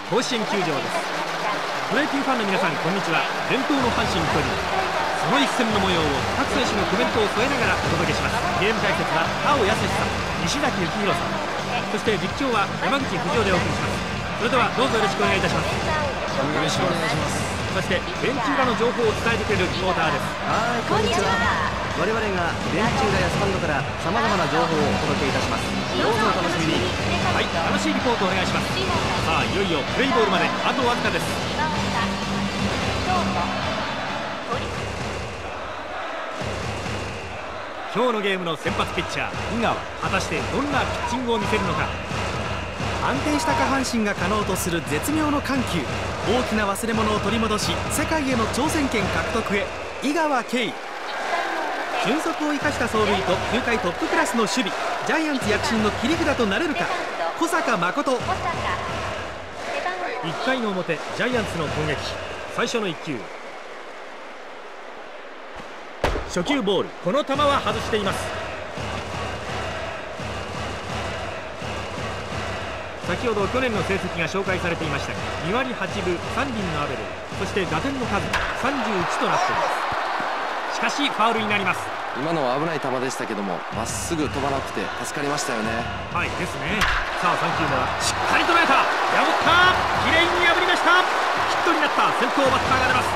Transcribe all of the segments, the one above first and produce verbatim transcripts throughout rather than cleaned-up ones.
甲子園球場です。プロ野球ファンの皆さん、こんにちは。伝統の阪神巨人、その一戦の模様を各選手のコメントを添えながらお届けします。ゲーム解説は田尾康さん、西崎幸宏さん、そして実況は山口不二夫でお送りします。それではどうぞよろしくお願いいたします。 よろしくお願いします。 そしてベンチ裏の情報を伝えてくれるリポーターです。 はい、こんにちは。我々がベンチ裏やスタンドからさまざまな情報をお届けいたします。どうぞお楽しみに。 はい、楽しいリポートお願いします。さあ、いよいよプレイボールまであとわずかです。今日のゲームの先発ピッチャー井川、果たしてどんなピッチングを見せるのか。 安定した下半身が可能とする絶妙の緩急、大きな忘れ物を取り戻し世界への挑戦権獲得へ。井川圭、俊足を生かした走塁と球界トップクラスの守備、ジャイアンツ躍進の切り札となれるか。小坂誠。 いっかいの表、ジャイアンツの攻撃、最初のいっ球、初球ボール、この球は外しています。先ほど去年の成績が紹介されていましたが、に割はちぶさん厘のアベレージ、そして打点の数がさんじゅういちとなっています。しかしファウルになります。 今のは危ない球でしたけども、まっすぐ飛ばなくて助かりましたよね。 はいですね。さあさん球目はしっかり捉えた、破った、きれいに破りました。ヒットになった。先頭バッターが出ます。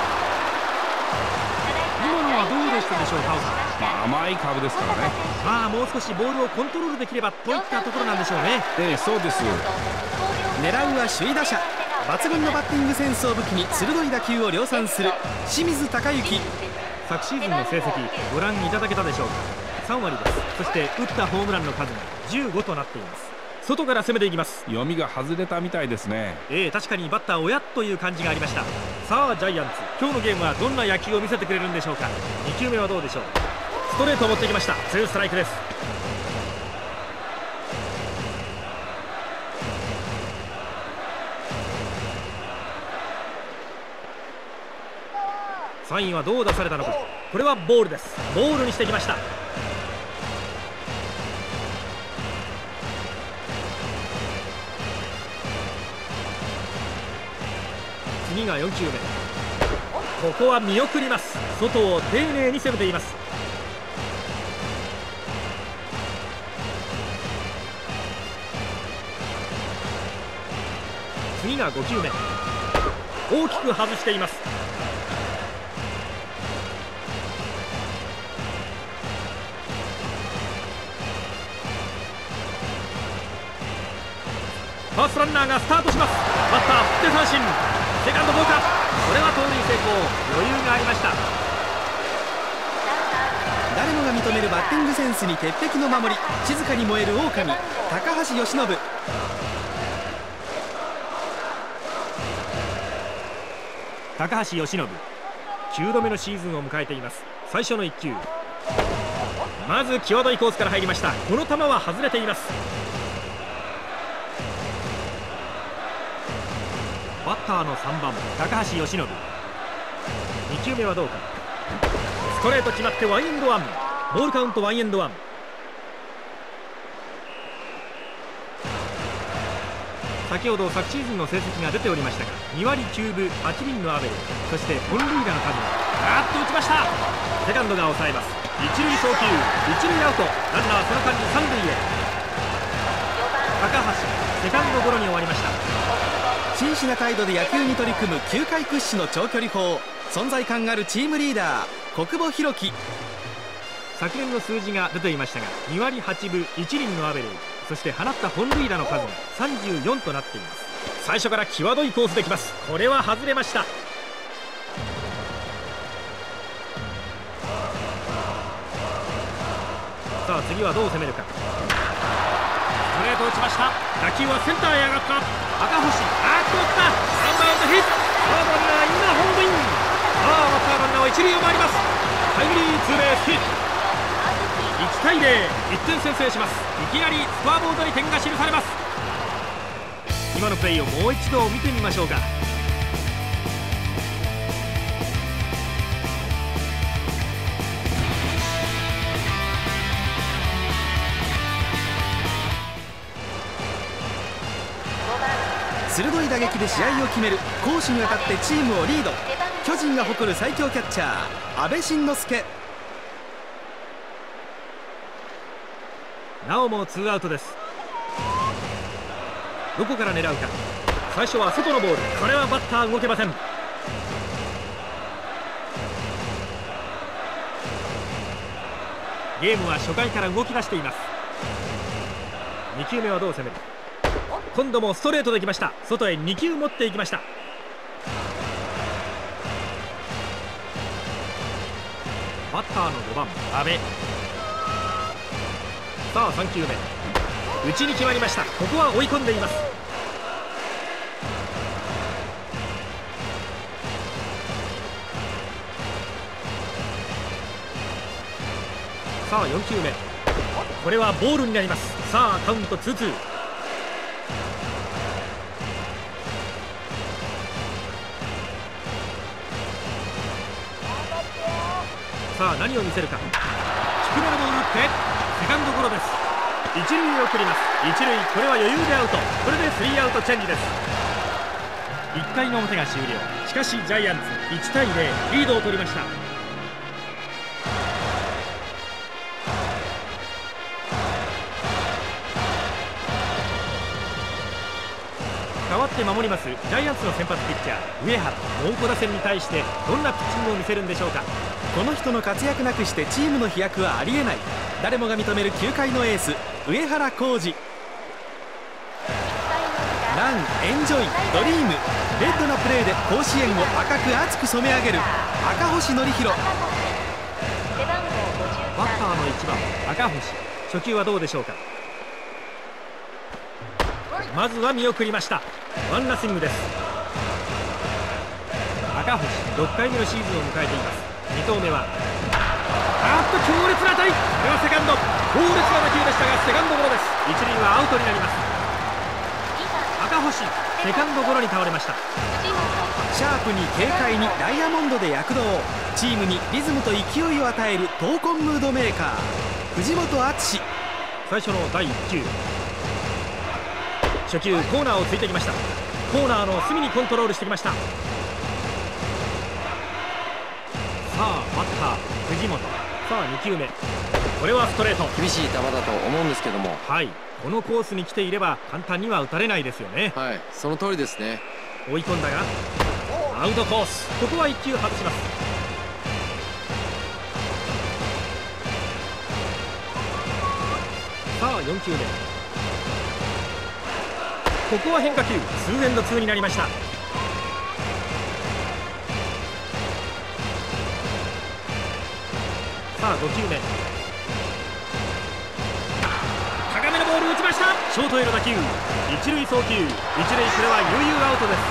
今のはどうでしたでしょうか。 まあ、甘いカーブですからね。 まあもう少しボールをコントロールできればといったところなんでしょうね。 ええ、そうです。 狙うは首位打者、抜群のバッティングセンスを武器に鋭い打球を量産する清水隆之。 昨シーズンの成績ご覧いただけたでしょうか。さん割です。そして打ったホームランの数がじゅうごとなっています。外から攻めていきます。 読みが外れたみたいですね。 ええ、確かにバッターおやという感じがありました。さあジャイアンツ、今日のゲームはどんな野球を見せてくれるんでしょうか。に球目はどうでしょう。ストレートを持ってきました。ツーストライクです。サインはどう出されたのか。これはボールです。ボールにしてきました。次がよん球目、ここは見送ります。外を丁寧に攻めています。次がご球目、大きく外しています。ファーストランナーがスタートします。バッター振って三振、セカンドどうか。これは盗塁成功、余裕がありました。 誰もが認めるバッティングセンスに鉄壁の守り、静かに燃える狼高橋由伸。 高橋由伸、きゅうどめのシーズンを迎えています。最初のいっ球、まず際どいコースから入りました。この球は外れています。バッターのさんばん高橋由伸、に球目はどうか。ストレート決まってワンエンドワン、ボールカウントワンエンドワン。先ほど昨シーズンの成績が出ておりましたが、に割きゅうぶはち厘のアベレージ、そして本塁打の数がガーッと打ちました。セカンドが抑えます。一塁送球、一塁アウト、ランナーその間に三塁へ。高橋セカンドゴロに終わりました。 真摯な態度で野球に取り組む球界屈指の長距離砲、存在感あるチームリーダー小久保裕紀。 昨年の数字が出ていましたが、に割はちぶいち厘のアベレージ、そして放った本塁打の数がさんじゅうよんとなっています。最初から際どいコースできます。これは外れました。さあ次はどう攻めるか。ストレート打ちました。打球はセンターへ上がった。赤星、あーっと打った。ワンバウンドヒット。サードランナー今ホームイン。さあバッターランナーは一塁を回ります。タイムリーツーベースヒット。いち対ゼロ、いってん先制します。いきなりスコアボードに点が記されます。今のプレーをもう一度見てみましょうか。 鋭い打撃で試合を決める攻守にわたってチームをリード。巨人が誇る最強キャッチャー阿部慎之助。 なおもツーアウトです。どこから狙うか。最初は外のボール、これはバッター動けません。ゲームは初回から動き出しています。に球目はどう攻める。今度もストレートできました。外へに球持っていきました。バッターのごばん阿部。さあさん球目、内に決まりました。ここは追い込んでいます。さあよん球目、これはボールになります。さあカウントツーツー。さあ何を見せるか。低めのボール打ってセカンドゴロです。一塁へ送ります。一塁、これは余裕でアウト。これでスリーアウトチェンジです。いっかいの表が終了。しかしジャイアンツいちたいゼロ、リードを取りました。代わって守りますジャイアンツの先発ピッチャー上原。猛虎打線に対してどんなピッチングを見せるんでしょうか。 この人の活躍なくしてチームの飛躍はありえない。誰もが認めるきゅうかいのエース上原浩二。ラン、エンジョイ、ドリーム、レッドなプレーで甲子園を赤く熱く染め上げる赤星憲広。 バッターのいちばん赤星、初球はどうでしょうか。まずは見送りました。ワンナッシングです。赤星ろっかいめのシーズンを迎えています。に投目はあーっと強烈な当たり。これはセカンド、強烈な打球でしたがセカンドゴロです。一塁はアウトになります。赤星セカンドゴロに倒れました。 シャープに軽快にダイヤモンドで躍動。チームにリズムと勢いを与える闘魂ムードメーカー藤本敦。 最初のだいいっ球、初球コーナーをついてきました。コーナーの隅にコントロールしてきました。さあバッター藤本。さあに球目、これはストレート。 厳しい球だと思うんですけども、 はい、このコースに来ていれば簡単には打たれないですよね。 はい、その通りですね。 追い込んだがアウトコース。ここはいっ球外します。さあよん球目、ここは変化球、ツーエンドツーになりました。さあご球目、高めのボール打ちました。ショートへの打球、一塁送球、一塁、これは悠々アウトです。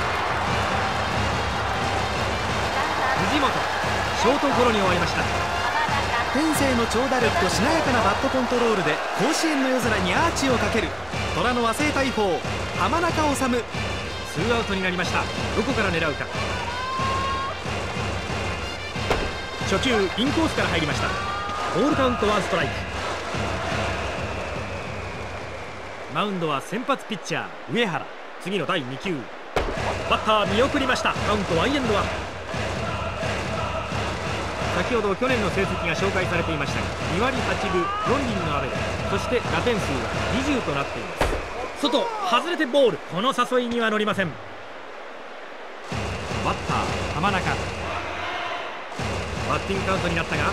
藤本ショートゴロに終わりました。 天性の長打力としなやかなバットコントロールで甲子園の夜空にアーチをかける虎の和製大砲浜中治。ツーアウトになりました。どこから狙うか。初球インコースから入りました。ボールカウントワンストライク。マウンドは先発ピッチャー上原。次のだいに球、バッター見送りました。カウントワンエンドワン。先ほど去年の成績が紹介されていましたがに割はちぶよん厘のアベレージ、そして打点数はにじゅうとなっています。外外れてボール、この誘いには乗りません。バッター浜中。バッティングカウントになったが、あーっ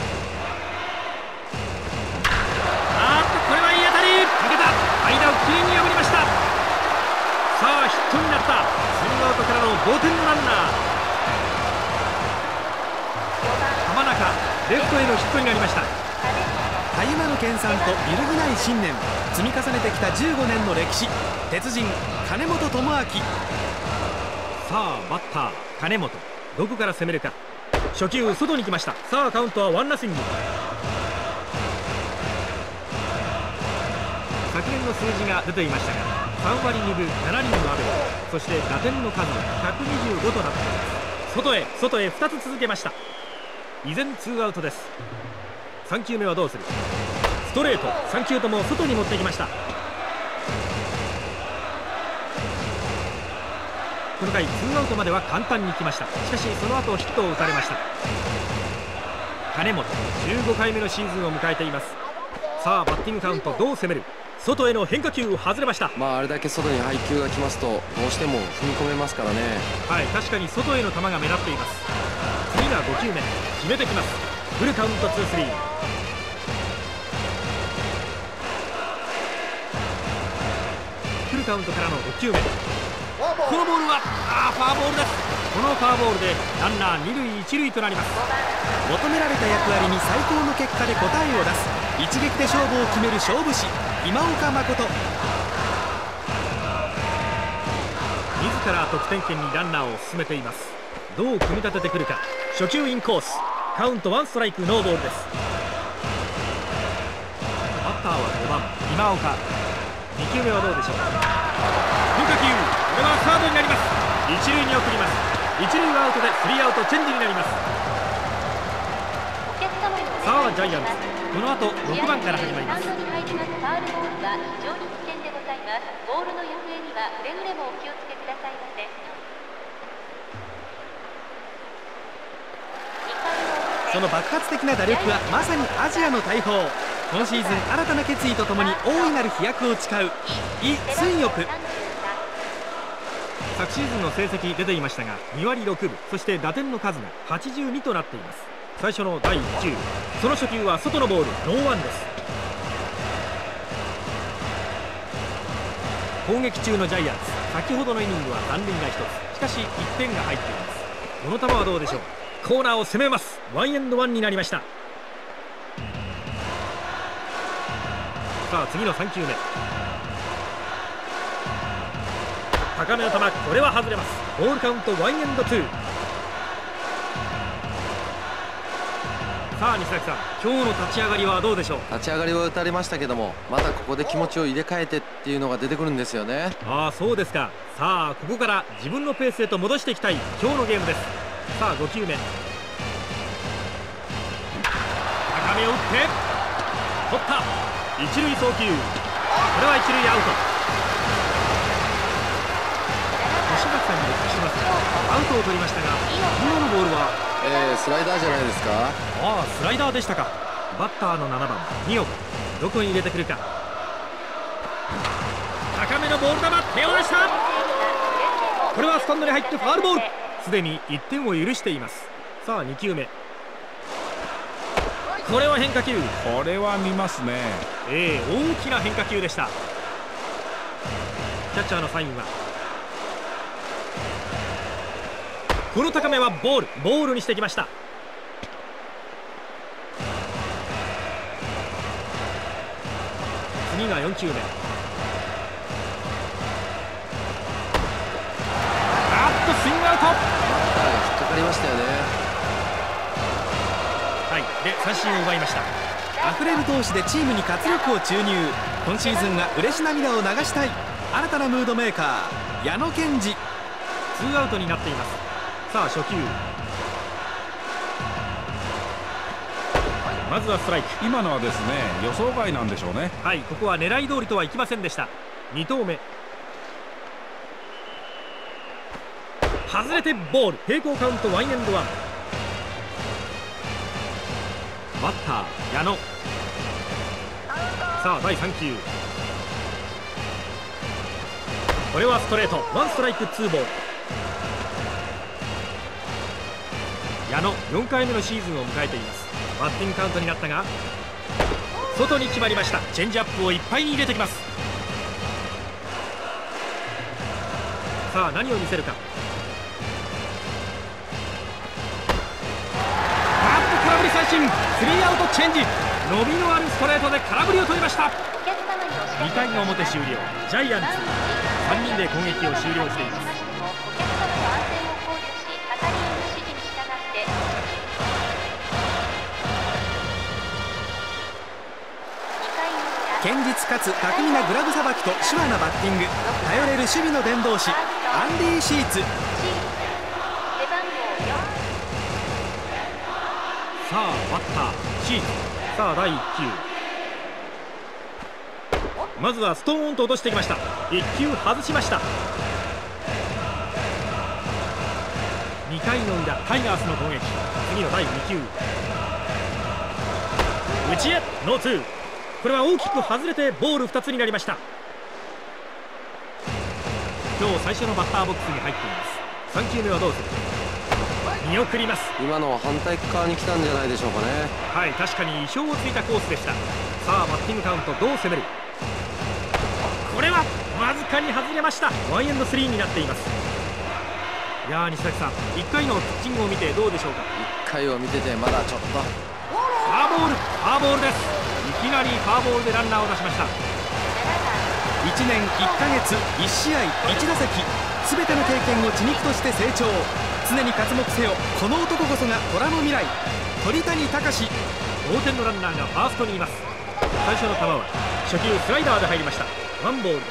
とこれはいい当たり、抜けた。間をきれいに破りました。さあヒットになった。ツーアウトからの同点のランナー浜中、レフトへのヒットになりました。 たゆまぬ研鑽と揺るぎない信念、積み重ねてきたじゅうごねんの歴史、鉄人金本智明。 さあバッター金本、どこから攻めるか。初球外に来ました。さあカウントはワンナッシング。昨年の数字が出ていましたがさん割にぶなな厘のアベレージ、そして打点の数はひゃくにじゅうごとなっています。外へ外へふたつ続けました。依然ツーアウトです。さん球目はどうする。ストレート、さん球とも外に持ってきました。 この回ツーアウトまでは簡単に来ました。しかしその後ヒットを打たれました。金本じゅうごかいめのシーズンを迎えています。さあバッティングカウントどう攻める。外への変化球を外れました。 まああれだけ外に配球が来ますとどうしても踏み込めますからね。 はい、確かに外への球が目立っています。次がごきゅうめ、決めてきます。フルカウントツースリー。フルカウントからのごきゅうめ、このボールはあーファーボールです。このファーボールでランナーにるいいちるいとなります。 求められた役割に最高の結果で答えを出す一撃で勝負を決める勝負師今岡誠。 自ら得点圏にランナーを進めています。どう組み立ててくるか。初球インコース、カウントワンストライクノーボールです。バッターはごばん今岡。にきゅうめはどうでしょう。変化球、これはサードになります。一塁に送ります。一塁はアウトでスリーアウトチェンジになります。さあジャイアンツ、この後ろくばんから始まります。 ファウルボールは非常に危険でございます。ボールの行方にはくれぐれもお気をつけくださいませ。 その爆発的な打力はまさにアジアの大砲。今シーズン新たな決意とともに大いなる飛躍を誓うイ・スンヨプ。 昨シーズンの成績出ていましたがにわりろくぶ、そして打点の数がはちじゅうにとなっています。最初のだいいち球、その初球は外のボール、ノーワンです。攻撃中のジャイアンツ、先ほどのイニングは残塁がひとつ、しかしいってんが入っています。この球はどうでしょう。コーナーを攻めます。ワンエンドワンになりました。さあ次のさん球目、高めの球、これは外れます。ボールカウントワンエンドツー。さあ西崎さん、今日の立ち上がりはどうでしょう。 立ち上がりは打たれましたけども、またここで気持ちを入れ替えてっていうのが出てくるんですよね。 ああそうですか。さあここから自分のペースへと戻していきたい今日のゲームです。さあご球目、高めを打って取った。一塁送球、これは一塁アウト。西崎さんにお聞きしますが、アウトを取りましたが今のボールはえー、スライダーじゃないですか。 ああスライダーでしたか。バッターのななばん二岡、どこに入れてくるか。高めのボール球、手を出した。これはスタンドに入ってファウルボール。すでにいってんを許しています。さあに球目、これは変化球。 これは見ますね。 ええ大きな変化球でした。キャッチャーのサインはこの高めはボール、ボールにしてきました。次がよん球目、あっとスイングアウト。 バッターが引っかかりましたよね。 はい、で三振を奪いました。 溢れる闘志でチームに活力を注入。今シーズンが嬉し涙を流したい新たなムードメーカー矢野健二。 ツーアウトになっています。さあ初球、まずはストライク。 今のはですね予想外なんでしょうね。 はい、ここは狙い通りとはいきませんでした。に投目、外れてボール、平行カウントワンエンドワン。バッター矢野。さあだいさん球、これはストレート、ワンストライクツーボール。矢野よんかいめのシーズンを迎えています。バッティングカウントになったが外に決まりました。チェンジアップをいっぱいに入れてきます。さあ何を見せるか。あっと空振り三振、スリーアウトチェンジ。伸びのあるストレートで空振りを取りました。にかいの表終了、ジャイアンツさんにんで攻撃を終了しています。 堅実かつ巧みなグラブさばきと手話なバッティング、頼れる守備の伝道師アンディ・シーツ。 さあバッターシーツ。さあだいいっ球、まずはストーンと落としてきました。いっ球外しました。 にかいの裏タイガースの攻撃。次のだいに球、内へノーツー。これは大きく外れてボールふたつになりました。今日最初のバッターボックスに入っています。さん球目はどうする。見送ります。 今のは反対側に来たんじゃないでしょうかね。 はい、確かに意表をついたコースでした。さあバッティングカウントどう攻める。これはわずかに外れました。ワンエンドスリーになっています。いやー西崎さん、いっかいのピッチングを見てどうでしょうか。 いっかいを見ててまだちょっと。 ファーボール、ファーボールです。いきなりファーボールでランナーを出しました。 いちねんいっかげついち試合いち打席、全ての経験を血肉として成長。常に活目せよ、この男こそが虎の未来、鳥谷敬。 同点のランナーがファーストにいます。最初の球は初球スライダーで入りました。ワンボールです。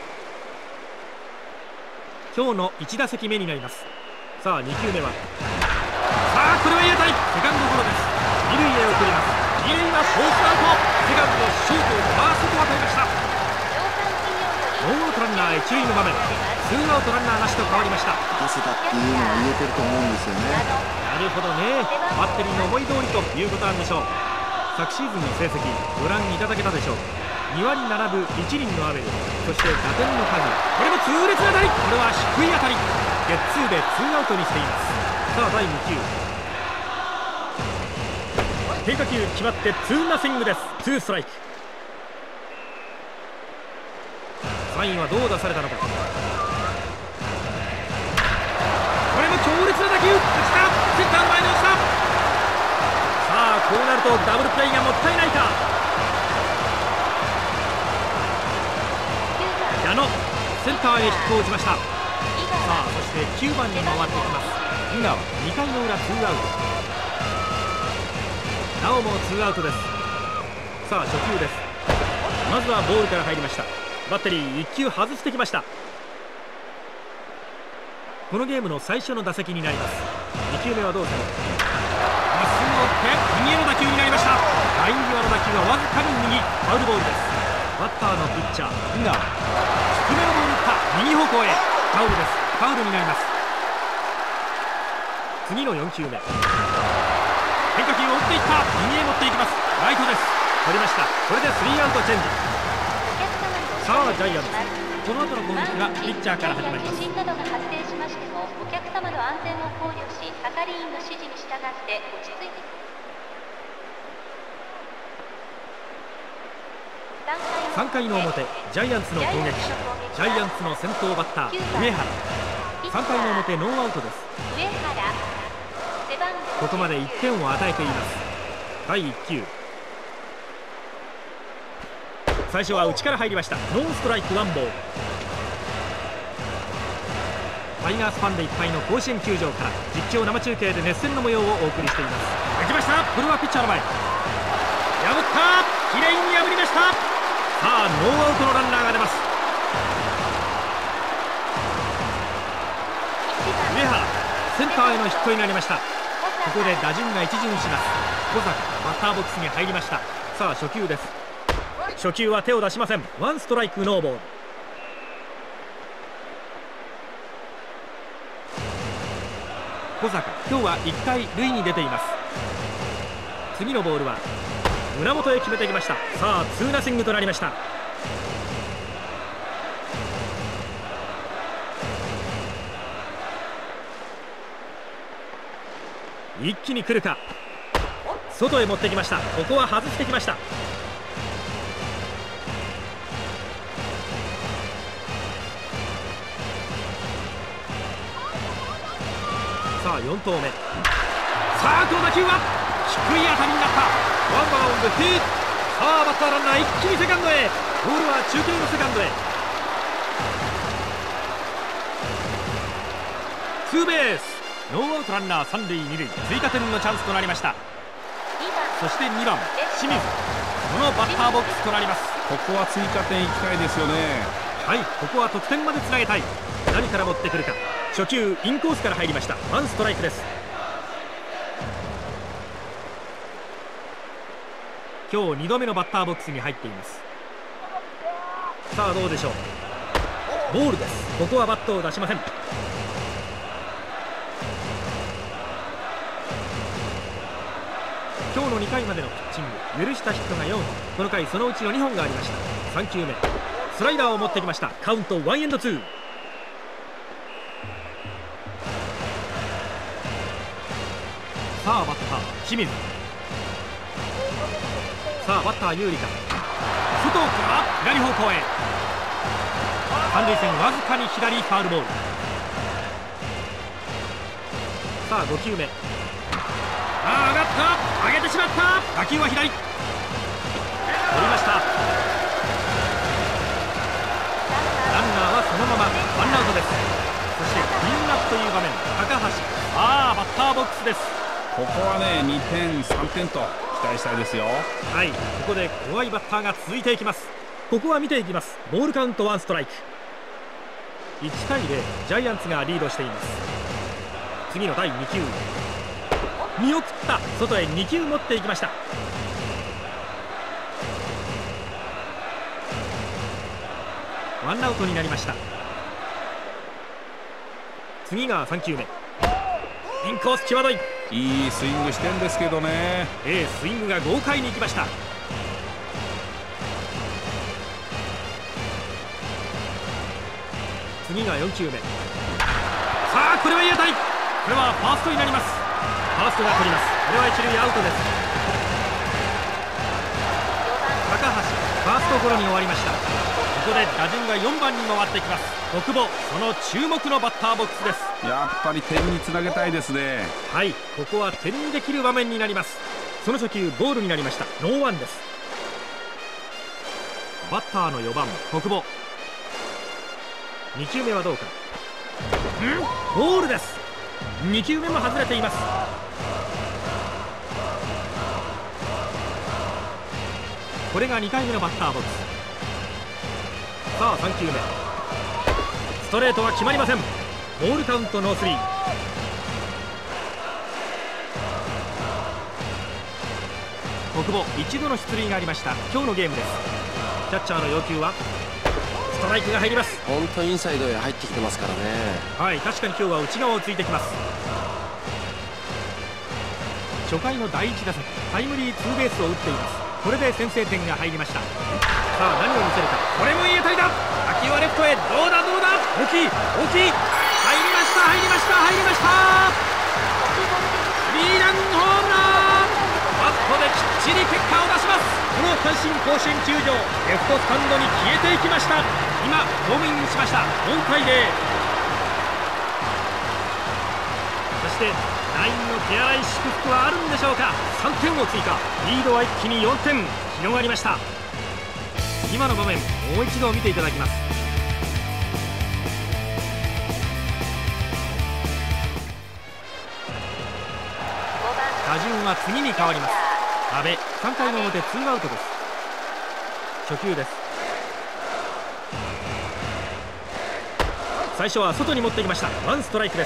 今日のいち打席目になります。さあに球目は、さあこれはいい当たり、セカンドゴロです。二塁へ送ります。二塁はフォースアウト。セカンドシュート、ファーストと当たりました。ノーアウトランナー一塁の場面、ツーアウトランナーなしと変わりました。 出せたっていうのは言えてると思うんですよね。 なるほどね、バッテリーの思い通りということなんでしょう。昨シーズンの成績ご覧いただけたでしょう。に割並ぶいち厘のアベル、そして打点の数、これも痛烈な当たり、これは低い当たり、ゲッツーでツーアウトにしています。さあだいに球、変化球決まってツーナッシングです。ツーストライク。サインはどう出されたのか。これも強烈な打球、打ちた、センターの前に落ちた。さあこうなるとダブルプレーがもったいないか。矢野、センターへヒットを打ちました。さあそしてきゅうばんに回ってきます。井川、にかいの裏ツーアウト、なおもツーアウトです。さあ初球です。まずはボールから入りました。バッテリーいっ球外してきました。このゲームの最初の打席になります。に球目はどうする。まっすぐを打って右への打球になりました。ライン際の打球はわずかに右、ファウルボールです。バッターのピッチャー井川、低めのボール打った右方向へ、ファウルです。ファウルになります。次のよん球目、変化球を打っていった、右へ持っていきます。ライトです。取りました。これでスリーアウトチェンジ。さあジャイアンツ、この後の攻撃はピッチャーから始まります。 地震などが発生しましても、お客様の安全を考慮し、係員の指示に従って落ち着いて。 さんかいの表、ジャイアンツの攻撃。ジャイアンツの先頭バッター上原。さんかいの表ノーアウトです。ここまでいってんを与えています。だいいっ球、最初は内から入りました。ノーストライクワンボール。タイガースファンでいっぱいの甲子園球場から実況生中継で熱戦の模様をお送りしています。打ちました。これはピッチャーの前、破った、きれいに破りました。さあノーアウトのランナーが出ます。上原、センターへのヒットになりました。ここで打順が一巡します。小坂、バッターボックスに入りました。さあ初球です。初球は手を出しません。ワンストライクノーボール。小坂、今日はいっかい塁に出ています。次のボールは胸元へ決めてきました。さあツーナッシングとなりました。一気に来るか。外へ持ってきました。ここは外してきました。さあよん投目、さあこの打球は低い当たりになった。ワンバウンドヒット。さあバッターランナー一気にセカンドへ。ボールは中継のセカンドへ。ツーベース、ノーアウトランナー三塁二塁、追加点のチャンスとなりました。そしてにばん清水、このバッターボックスとなります。 ここは追加点いきたいですよね。 はい、ここは得点までつなげたい。何から持ってくるか。初球インコースから入りました。ワンストライクです。今日にどめのバッターボックスに入っています。さあどうでしょう。ボールです。ここはバットを出しません。 今日のにかいまでのピッチング、許したヒットがよんほん、この回そのうちのにほんがありました。さんきゅうめ、スライダーを持ってきました。カウントワンエンドツー。さあバッター清水、さあバッター有利か、外から左方向へ、三塁線わずかに左、ファウルボール。さあごきゅうめ、ああ上がった、上げてしまった、打球は左、取りました。ランナーはそのままワンアウトです。そしてクリーンアップという場面、高橋、ああバッターボックスです。 ここはねにてんさんてんと期待したいですよ。 はい、ここで怖いバッターが続いていきます。ここは見ていきます。ボールカウントワンストライク、いちたいゼロ、ジャイアンツがリードしています。次のだいにきゅう、見送った、外へにきゅう持っていきました。ワンアウトになりました。次がさんきゅうめ、インコース際どい、 いいスイングしてんですけどね。 ええ、スイングが豪快にいきました。次がよんきゅうめ、さあこれはいい当たり、これはファーストになります。ファーストが取ります。これは一塁アウトです。高橋、ファーストゴロに終わりました。ここで打順がよんばんに回ってきます。小久保、その注目のバッターボックスです。 やっぱり点につなげたいですね。 はい、ここは点にできる場面になります。その初球ボールになりました。ノーワンです。バッターのよばん小久保、にきゅうめはどうか、んボールです。にきゅうめも外れています。これがにかいめのバッターボックス。さあさんきゅうめ、ストレートは決まりません。ボールカウントノースリー。小久保、一度の出塁がありました。今日のゲームです。キャッチャーの要求はストライクが入ります。 本当インサイドへ入ってきてますからね。 はい、確かに今日は内側をついてきます。初回のだいいち打席、タイムリーツーベースを打っています。これで先制点が入りました。さあ何を見せるか、これもいい当たりだ、打球はレフトへ、どうだどうだ、大きい大きい、入りました入りました入りました、スリーランホームラン、バットできっちり結果を出します。この阪神甲子園球場、レフトスタンドに消えていきました。今ホームインしました。よんたいゼロ。そしてナインの手荒い祝福はあるんでしょうか。さんてんを追加、リードは一気によんてん広がりました。今の場面もう一度見ていただきます。打順は次に変わります。阿部、さんかいの表ツーアウトです。初球です。最初は外に持ってきました。ワンストライクです。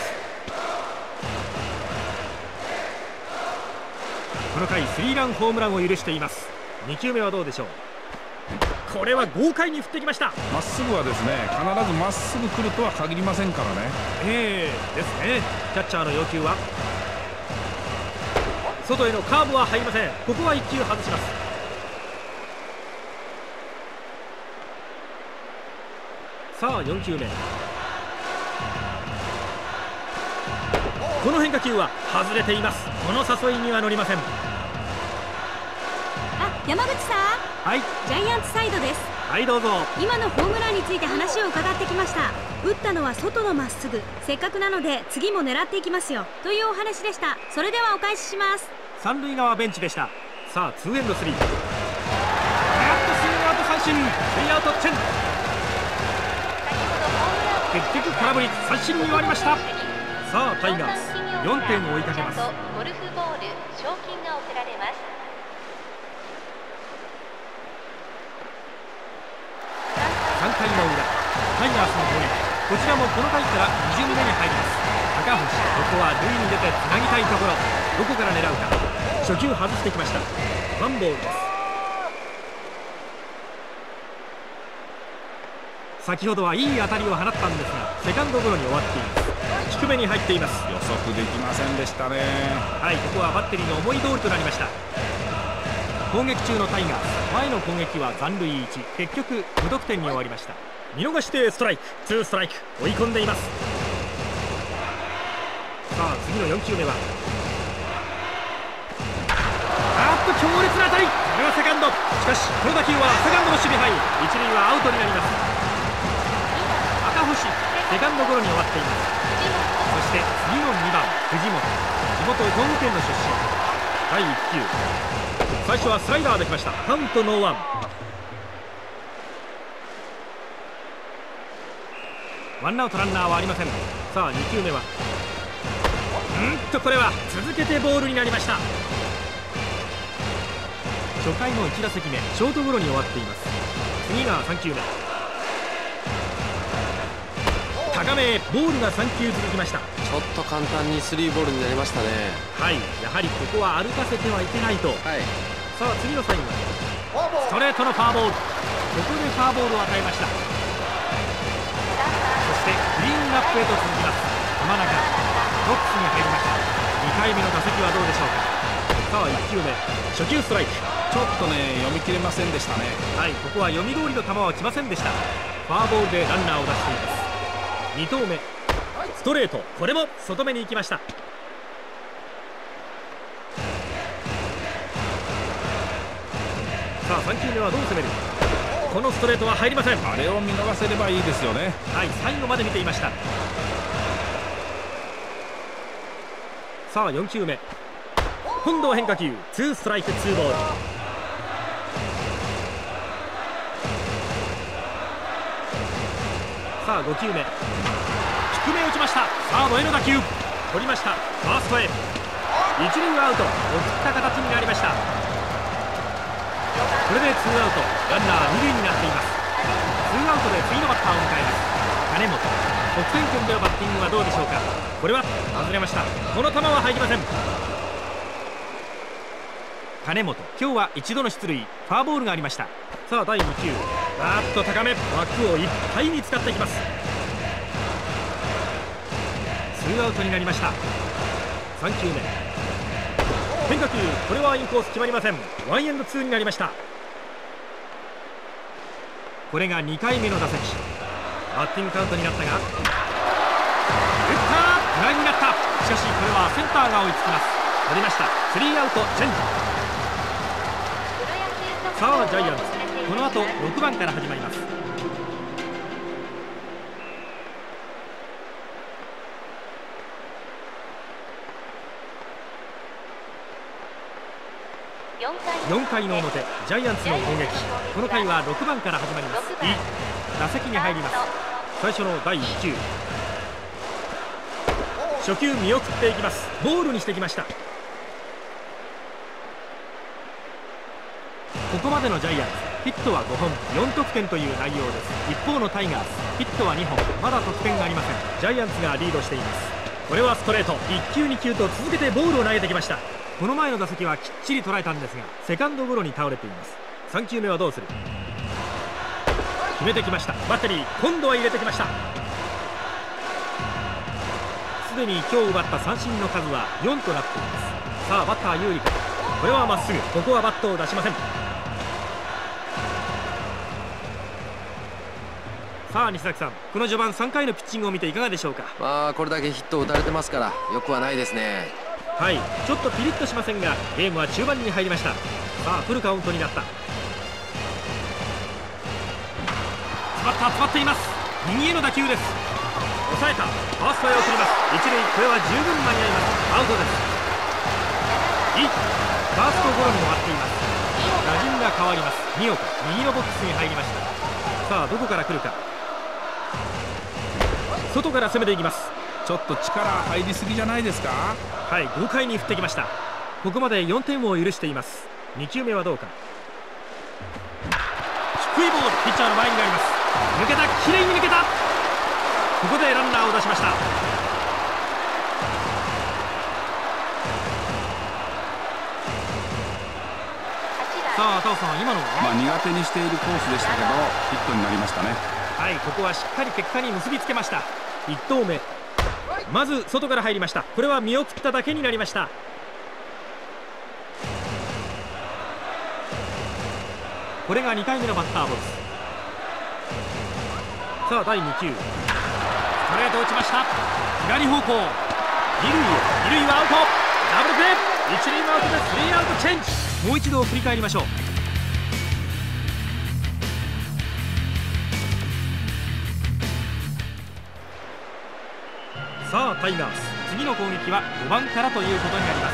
この回スリーランホームランを許しています。にきゅうめはどうでしょう。これは豪快に振ってきました。 まっすぐはですね、必ずまっすぐ来るとは限りませんからね。 ええですね。キャッチャーの要求は外へのカーブは入りません。ここはいっきゅう外します。さあよんきゅうめ、この変化球は外れています。この誘いには乗りません。 あ、山口さん、 はい、 ジャイアンツサイドです。 はいどうぞ。 今のホームランについて話を伺ってきました。打ったのは外のまっすぐ、せっかくなので次も狙っていきますよというお話でした。それではお返しします。 三塁側ベンチでした。さあツーエンドスリー、あっとスイングアウト三振、スリーアウトチェン、結局空振り三振に終わりました。さあタイガースよんてんを追いかけます。 ゴルフボール賞金が贈られます。 さんかいの裏、タイガースの攻撃、こちらもこの回からに巡目に入ります。高橋、ここは塁に出てつなぎたいところ、どこから狙うか。初球外してきました。ワンボールです。先ほどはいい当たりを放ったんですがセカンドゴロに終わっています。 低めに入っています。 予測できませんでしたね。 はい、ここはバッテリーの思い通りとなりました。攻撃中のタイガース、前の攻撃は残塁いち、結局無得点に終わりました。見逃してストライク、ツーストライク、追い込んでいます。さあ次のよん球目は、あっと強烈な当たり、これはセカンド。しかしこの打球はセカンドの守備範囲、一塁はアウトになります。赤星、セカンドゴロに終わっています。そして次のにばん藤本、地元兵庫県の出身。だいいっ球、最初はスライダーできました。カウントノーワン。ワンアウトランナーはありません。さあに球目は、うんとこれは続けてボールになりました。初回のいち打席目、ショートゴロに終わっています。次がさん球目、高め、ボールがさん球続きました。 ちょっと簡単にスリーボールになりましたね。 はい、やはりここは歩かせてはいけないと。 はい、 さあ次のサインはストレートのフォアボール。ここでフォアボールを与えました。そしてクリーンアップへと続きます。浜中、ボックスに入りました。にかいめの打席はどうでしょうか。さあいっ球目、初球ストライク。 ちょっとね読み切れませんでしたね。 はい、ここは読み通りの球は来ませんでした。フォアボールでランナーを出しています。に投目、ストレート、これも外目に行きました。さあさん球目はどう攻める。このストレートは入りません。 あれを見逃せればいいですよね。 はい、最後まで見ていました。さあよん球目、今度は変化球、ツーストライクツーボール。さあご球目、低め打ちました。サードへの打球、取りました。ファーストへ、一塁アウト、送った形になりました。これでツーアウト、ランナー二塁になっています。ツーアウトで次のバッターを迎えます。金本、得点圏でのバッティングはどうでしょうか。これは外れました。この球は入りません。金本、今日は一度の出塁、フォアボールがありました。さあだいに球、あーっと高め、枠をいっぱいに使っていきます。ツーアウトになりました。さん球目、変化球、これはインコース決まりません。ワンエンドツーになりました。これがにかいめの打席、バッティングカウントになったが、打った、フライになった。しかしこれはセンターが追いつきます。取りました。スリーアウトチェンジ。さあジャイアンツ、この後ろくばんから始まります。よんかいの表、ジャイアンツの攻撃。この回はろくばんから始まります。いい打席に入ります。最初のだいいっ球、初球見送っていきます。ボールにしてきました。ここまでのジャイアンツ、ヒットはごほん、よん得点という内容です。一方のタイガース、ヒットはにほん、まだ得点がありません。ジャイアンツがリードしています。これはストレート、いっ球に球と続けてボールを投げてきました。この前の打席はきっちり捉えたんですが、セカンドゴロに倒れています。さん球目はどうする。決めてきました。バッテリー、今度は入れてきました。すでに今日奪った三振の数はよんとなっています。さあバッター有利か。これはまっすぐ、ここはバットを出しません。さあ西崎さん、この序盤さんかいのピッチングを見ていかがでしょうか。 まあこれだけヒットを打たれてますからよくはないですね。 はい、ちょっとピリッとしませんが、ゲームは中盤に入りました。さあフルカウントになった。詰まった、詰まっています。右への打球です。抑えた、ファーストへ送ります。一塁、これは十分間に合います。アウトです。いい、ファーストゴロに終わっています。打順が変わります。二岡、右のボックスに入りました。さあどこから来るか。外から攻めていきます。 ちょっと力入りすぎじゃないですか。 はい、豪快に振ってきました。ここまでよんてんを許しています。に球目はどうか。低いボール、ピッチャーの前になります。抜けた、きれいに抜けた。ここでランナーを出しました。さあ赤尾さん、今のは、 まあ、苦手にしているコースでしたけどヒットになりましたね。 はい、ここはしっかり結果に結びつけました。いち投目、 まず外から入りました。これは見送っただけになりました。これがにかいめのバッターボックス。さあだいにきゅう、ストレート打ちました。左方向、二塁へ、二塁はアウト。ダブルプレー、一塁もアウトでスリーアウトチェンジ。もう一度振り返りましょう。さあタイガース、次の攻撃はごばんからということになります。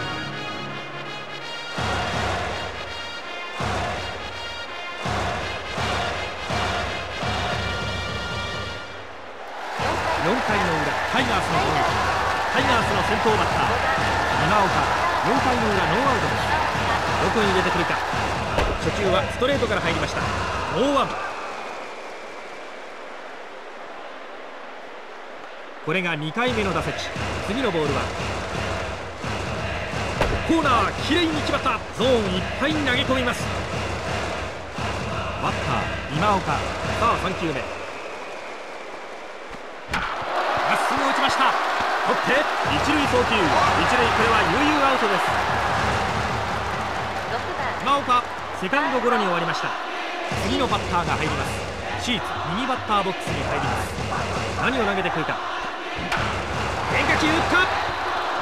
よんかいの裏、タイガースの攻撃。タイガースの先頭バッター今岡、よんかいの裏ノーアウトです。どこに入れてくるか。初球はストレートから入りました。ノーワン。これがにかいめの打席。次のボールはコーナー、きれいに決まった。ゾーンいっぱいに投げ込みます。バッター今岡、さあさんきゅうめ、まっすぐ打ちました。取って一塁送球、一塁、これは悠々アウトです。今岡、セカンドゴロに終わりました。次のバッターが入ります。シーツ右バッターボックスに入ります。何を投げてくるか。変化球打った。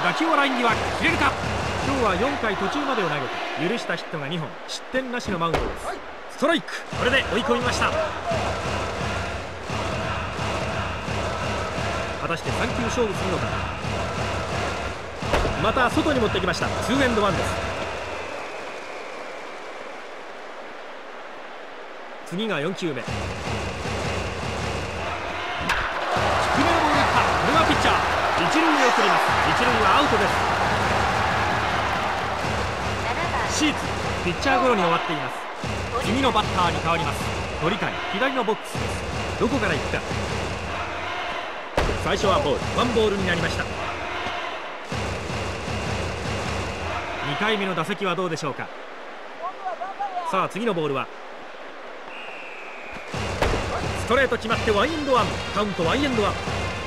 打球はラインには切れるか。今日はよんかい途中までを投げて許したヒットがにほん、失点なしのマウンドです。ストライク、これで追い込みました。果たしてさん球勝負するのか。また外に持ってきました。ツーエンドワンです。次がよん球目、低めのボール打った。これはピッチャー一塁に送ります。一塁はアウトです。シーツピッチャーゴロに終わっています。次のバッターに変わります。鳥海、左のボックスです。どこから行くか。最初はボール、ワンボールになりました。にかいめの打席はどうでしょうか。さあ次のボールはストレート決まってワンエンドワン、カウントワンエンドワン。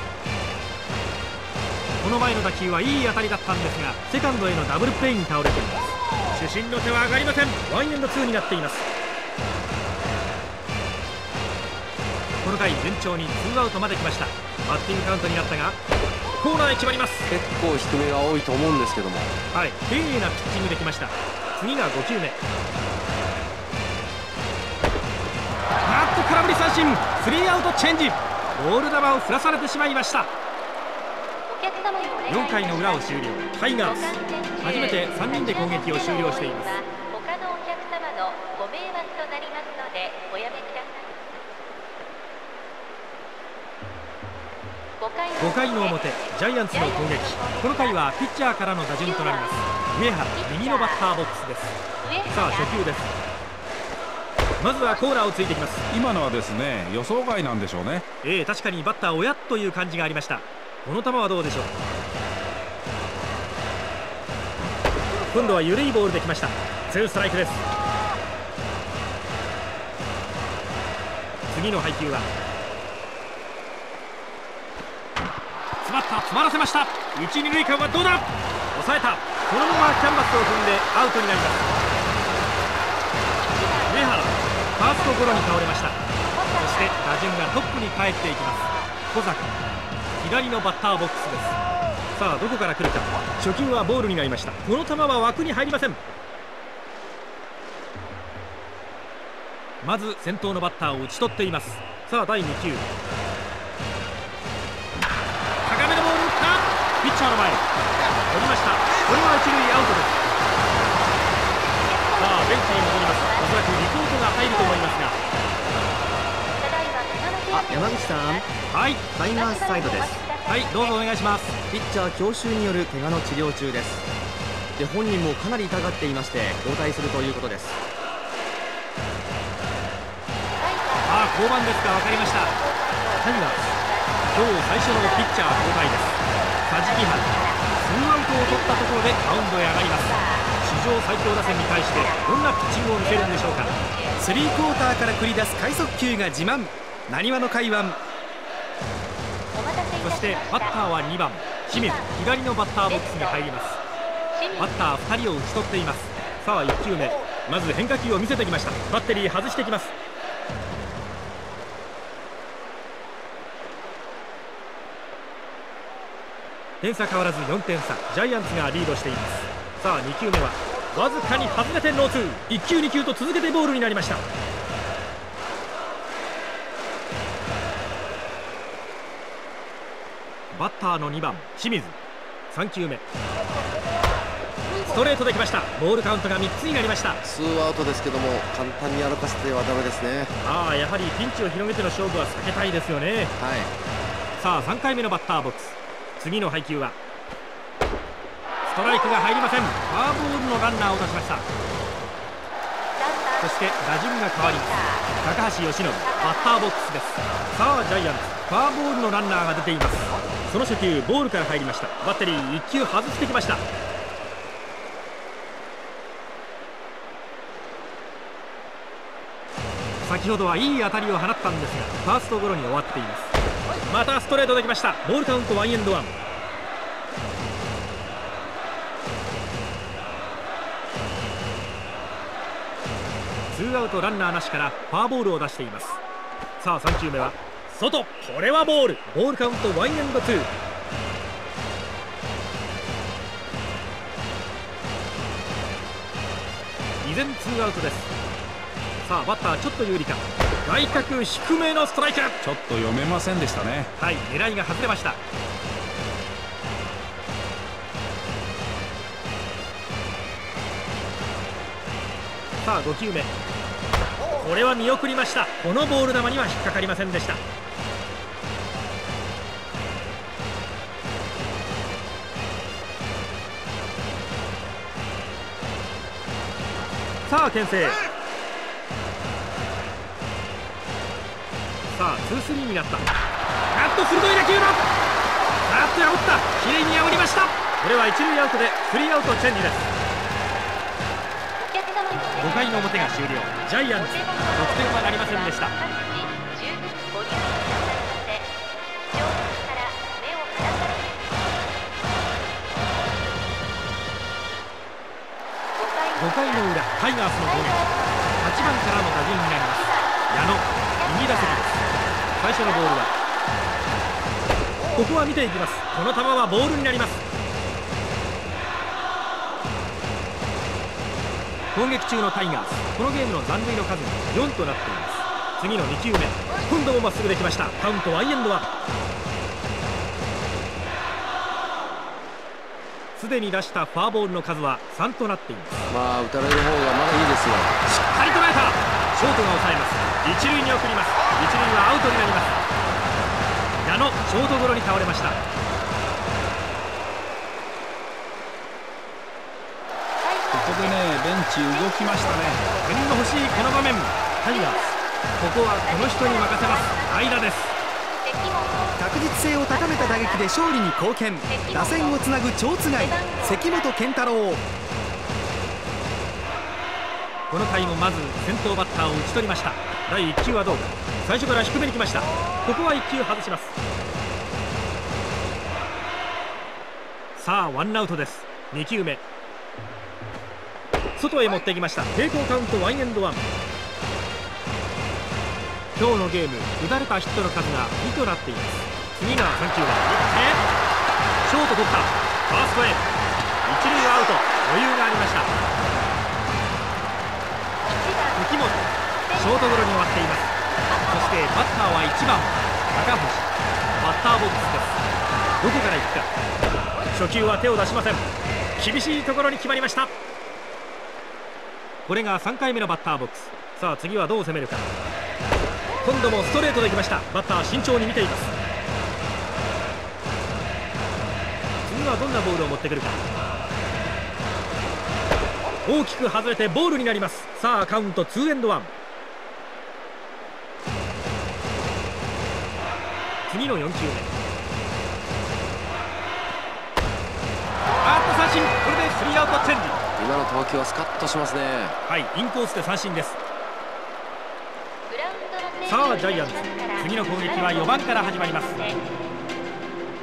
この前の打球はいい当たりだったんですが、セカンドへのダブルプレーに倒れています。主審の手は上がりません。ワンエンドツーになっています。この回順調にツーアウトまで来ました。バッティングカウントになったがコーナーへ決まります。 結構低めが多いと思うんですけども、 はい、丁寧なピッチングできました。次がご球目、あっと空振り三振、スリーアウトチェンジ。ボール球を振らされてしまいました。よんかいの裏を終了。タイガース初めてさんにんで攻撃を終了しています。 他のお客様のご迷惑となりますのでおやめください。 ごかいの表、ジャイアンツの攻撃。この回はピッチャーからの打順となります。上原、右のバッターボックスです。さあ初球です。まずはコーナーをついてきます。 今のはですね、予想外なんでしょうね。 ええ、確かにバッターおやっという感じがありました。この球はどうでしょう。今度は緩いボールできました。ツーストライクです。次の配球は詰まった、詰まらせました。一二塁間はどうだ。抑えた。このままキャンバスを踏んでアウトになります。上原、ファーストゴロに倒れました。そして打順がトップに帰っていきます。小坂、左のバッターボックスです。さあどこから来るか。初球はボールになりました。この球は枠に入りません。まず先頭のバッターを打ち取っています。さあだいに球、高めのボール打った。ピッチャーの前取りました。これは一塁アウトです。さあベンチに戻ります。おそらくリポートが入ると思いますが、 あ、山口さん、 はい、 タイガースサイドです。 はい、どうぞお願いします。 ピッチャー強襲による怪我の治療中です。で、本人もかなり痛がっていまして交代するということです。 ああ、降板ですか。分かりました。タイガース今日最初のピッチャー交代です。梶木春、ツーアウトを取ったところでマウンドへ上がります。史上最強打線に対してどんなピッチングを見せるんでしょうか。 スリークォーターから繰り出す快速球が自慢、なにわの海湾。 そししてバッターはにばん清水、左のバッターボックスに入ります。バッターふたりを打ち取っています。さあいっきゅうめ、まず変化球を見せてきました。バッテリー外してきます。点差変わらずよんてん差、ジャイアンツがリードしています。さあにきゅうめはわずかに外れてノーツー、いっきゅうにきゅうと続けてボールになりました。バッターのにばん清水、さんきゅうめストレートできました。ボールカウントがみっつになりました。 ツーアウトですけども簡単に歩かせてはダメですね。 ああ、やはりピンチを広げての勝負は避けたいですよね。 はい。 さあさんかいめのバッターボックス、次の配球はストライクが入りません。フォアボールのランナーを出しました。そして打順が変わります。高橋由伸、バッターボックスです。さあジャイアンツ、フォアボールのランナーが出ています。その初球ボールから入りました。バッテリーいっきゅう外してきました。先ほどはいい当たりを放ったんですがファーストゴロに終わっています。またストレートできました。ボールカウントワンエンドワン。ツーアウトランナーなしからフォアボールを出しています。さあさん球目は外、これはボール。ボールカウントワンエンドツー。依然ツーアウトです。さあバッターちょっと有利か。外角低めのストライク、ちょっと読めませんでしたね。 はい、狙いが外れました。さあご球目、これは見送りました。このボール球には引っかかりませんでした。さあ牽制、さあツースリーになった。あっと鋭い打球だ。あっと破った。きれいに破りました。これは一塁アウトでスリーアウトチェンジです。ごかいの表が終了。ジャイアンツ得点はなりませんでした。ごかいの裏、タイガースの攻撃、はちばんからの打順になります。矢野、右打席です。最初のボールはここは見ていきます。この球はボールになります。攻撃中のタイガース、このゲームの残塁の数がよんとなっています。次のに球目、今度もまっすぐできました。カウントワンエンドワン。すでに出したフォアボールの数はさんとなっています。 まあ打たれる方がまだいいですよ。 しっかり捉えた。ショートが抑えます。一塁に送ります。一塁はアウトになります。矢野、ショートゴロに倒れました。ここでね、ベンチ動きましたね。 点の欲しいこの場面、タイガース、ここはこの人に任せます。間です。 確実性を高めた打撃で勝利に貢献。打線をつなぐ超つがい関本健太郎。 この回もまず先頭バッターを打ち取りました。だいいっ球はどうか。最初から低めに来ました。ここはいっ球外します。さあワンアウトです。に球目、外へ持ってきました。平行カウントワンエンドワン。今日のゲーム打たれたヒットの数がにとなっています。次がさん球目、ショート取った。ファーストへ、一塁はアウト。余裕がありました。関本、ショートゴロに終わっています。そしてバッターはいちばん高橋、バッターボックスです。どこから行くか。初球は手を出しません。厳しいところに決まりました。これがさんかいめのバッターボックス。さあ次はどう攻めるか。今度もストレートできました。バッター慎重に見ています。次はどんなボールを持ってくるか。大きく外れてボールになります。さあカウントツーエンドワン。次のよん球目、あっと三振。これでスリーアウトチェンジ。 今の投球はスカッとしますね。 はい、インコースで三振です。さあジャイアンツ、次の攻撃はよばんから始まります。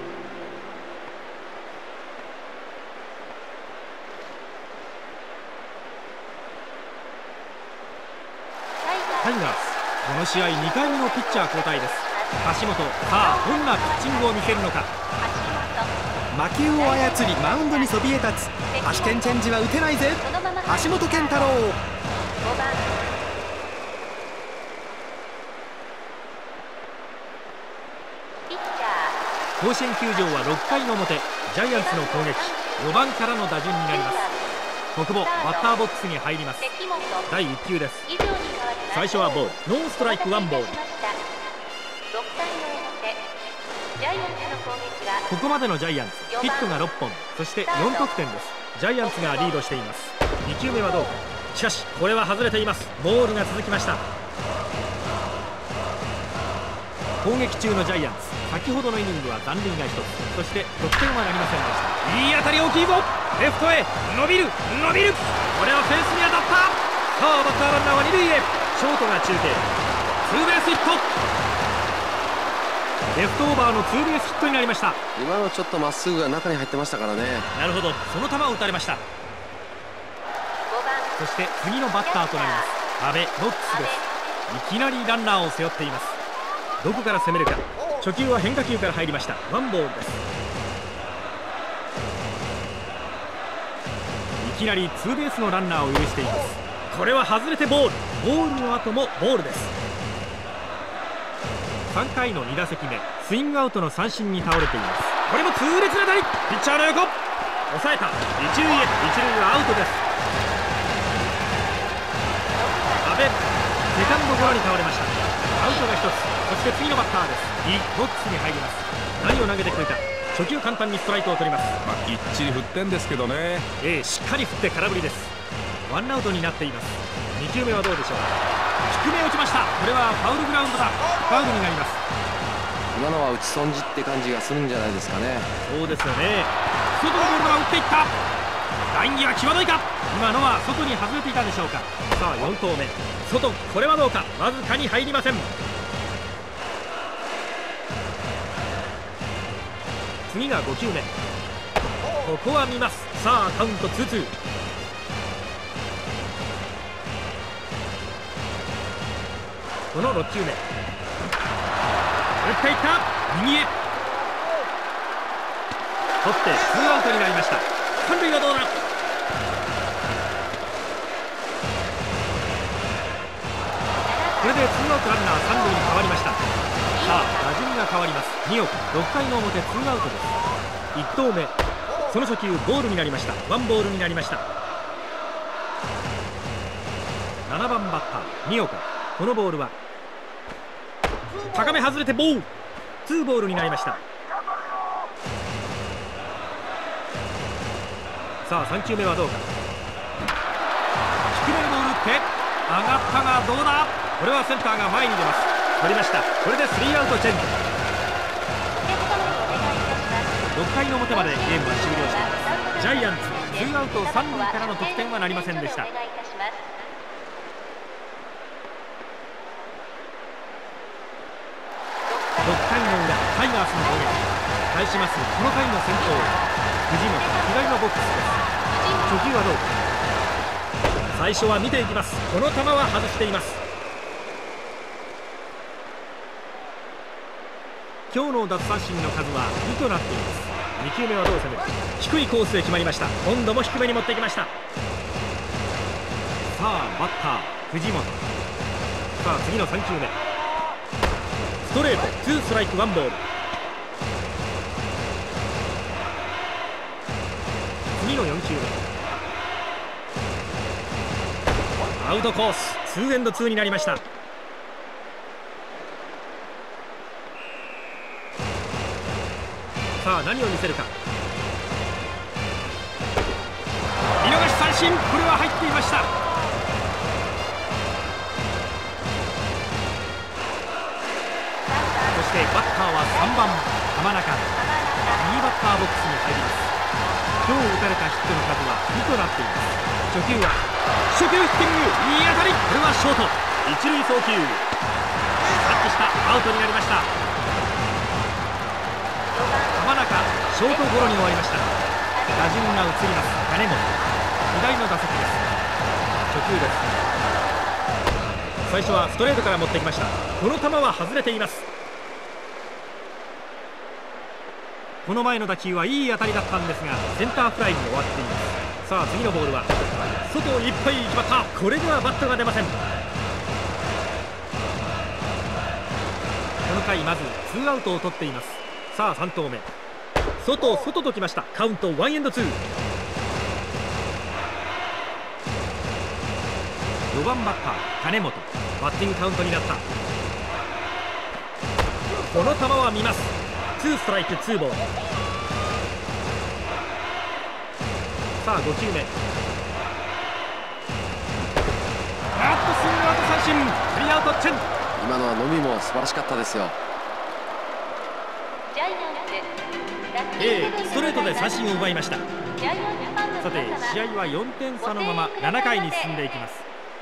タイガース。この試合にかいめのピッチャー交代です。橋本、さあどんなピッチングを見せるのか。 魔球を操りマウンドにそびえ立つ足剣チェンジは打てないぜ橋本健太郎。 ごばんピッチャー。 甲子園球場はろっかいの表、ジャイアンツの攻撃、よばんからの打順になります。小久保、バッターボックスに入ります。だいいっ球です。最初はボール、ノーストライクワンボール。ここまでのジャイアンツ、ヒットがろっぽん、そしてよんとくてんです。ジャイアンツがリードしています。に球目はどうか。しかしこれは外れています。ボールが続きました。攻撃中のジャイアンツ、先ほどのイニングは残塁がひとつ、そして得点はなりませんでした。いい当たり、大きいぞ。レフトへ伸びる伸びる、これはフェンスに当たった。さあバッターランナーはに塁へ。ショートが中継、ツーベースヒット。レフトオーバーのツーベースヒットになりました。 今のちょっとまっすぐが中に入ってましたからね。 なるほど、その球を打たれました。そして次のバッターとなります阿部、ノックスです。いきなりランナーを背負っています。どこから攻めるか。初球は変化球から入りました。ワンボールです。いきなりツーベースのランナーを許しています。これは外れてボール。ボールの後もボールです。さんかいのに打席目、スイングアウトの三振に倒れています。これも痛烈な当たり、ピッチャーの横抑えた。一塁へ、一塁はアウトです。阿部、セカンドゴロに倒れました。アウトがひとつ。そして次のバッターです。いいボックスに入ります。何を投げてくるか。初球簡単にストライクを取ります。 まあ、きっちり振ってんですけどね。 ええ、しっかり振って空振りです。ワンアウトになっています。に球目はどうでしょう。低め落ちました。これはファウルグラウンドだ。ファウルになります。 今のは打ち損じって感じがするんじゃないですかね。 そうですよね。外のボールが打っていった。ライン際際どいか。今のは外に外れていたでしょうか。さあよん投目、外、これはどうか。わずかに入りません。次がご球目、ここは見ます。さあカウントツーツー。このろっ球目、打っていった。右へ取ってツーアウトになりました。三塁はどうだ。これでツーアウトランナー三塁に変わりました。さあ打順が変わります。におく、ろっかいの表ツーアウトです。いち投目、その初球ボールになりました。ワンボールになりました。ななばんバッターにおく、このボールは高め外れてボール、ツーボールになりました。さあさん球目はどうか。低めのボール打って上がったがどうだ。これはセンターが前に出ます。取りました。これでスリーアウトチェンジ。ろっかいの表までゲームは終了しています。ジャイアンツツーアウト三塁からの得点はなりませんでした。ろっかいの裏、タイガースの攻撃対します。この回の先頭藤本、左のボックスです。初球はどうか。最初は見ていきます。この球は外しています。今日の奪三振の数はにとなっています。に球目はどう攻める。低いコースで決まりました。今度も低めに持ってきました。さあバッター藤本。さあ次のさん球目、ストレート、ツーストライクワンボール。次のよん球目、アウトコース、ツーエンドツーになりました。さあ何を見せるか。見逃し三振、これは入っていました。そしてバッターはさんばん浜中、右バッターボックスに入ります。今日打たれたヒットの数はにとなっています。初球は初球ヒッティング、いい当たり、これはショート、一塁送球、タッチした、アウトになりました。浜中、ショートゴロに終わりました。打順が移ります。金本、左の打席です。初球です。 最初はストレートから持ってきました。この球は外れています。この前の打球はいい当たりだったんですがセンターフライに終わっています。さあ次のボールは外いっぱい決まった。これではバットが出ません。この回まずツーアウトを取っています。さあさん投目外外ときました。カウントワンエンドツー。よんばんバッター金本、バッティングカウントになった。この球は見ます。ツーストライクツーボール。さあご球目、あっとスイングアウト三振、スリーアウトチェン。 今のはのみも素晴らしかったですよ。 ええ、ストレートで三振を奪いました。さて試合はよんてん差のままななかいに進んでいきます。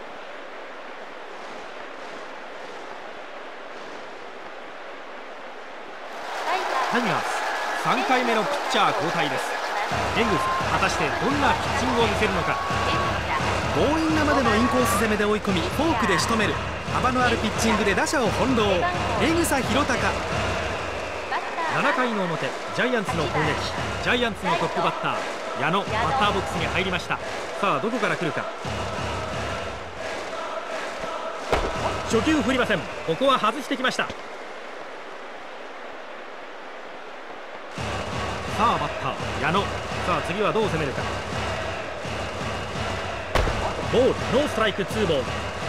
タイガースさんかいめのピッチャー交代です。エングス果たしてどんなピッチングを見せるのか。 強引なまでのインコース攻めで追い込みフォークで仕留める幅のあるピッチングで打者を翻弄。江草弘隆。 ななかいの表ジャイアンツの攻撃。ジャイアンツのトップバッター矢野バッターボックスに入りました。さあどこから来るか。初球振りません。ここは外してきました。さあバッター矢野。さあ次はどう攻めるか。ボールノーストライクツーボール。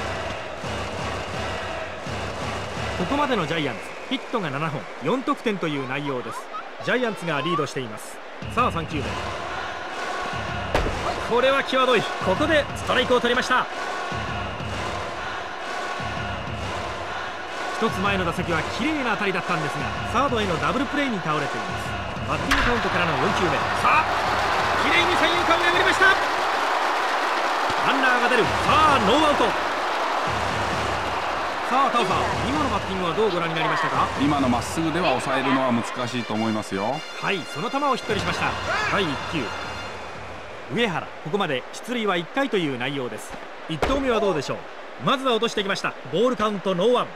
ここまでのジャイアンツヒットがななほんよん得点という内容です。ジャイアンツがリードしています。さあさん球目、これは際どい。ここでストライクを取りました。一つ前の打席は綺麗な当たりだったんですがサードへのダブルプレーに倒れています。バッティングカウントからのよん球目、さあ綺麗に三遊間を破りました。ランナーが出る。さあノーアウト。さあタオさん、今のバッティングはどうご覧になりましたか。 今のまっすぐでは抑えるのは難しいと思いますよ。 はい、その球をヒットにしました。だいいっ球、上原ここまで出塁はいっかいという内容です。いち投目はどうでしょう。まずは落としてきました。ボールカウントノーワン。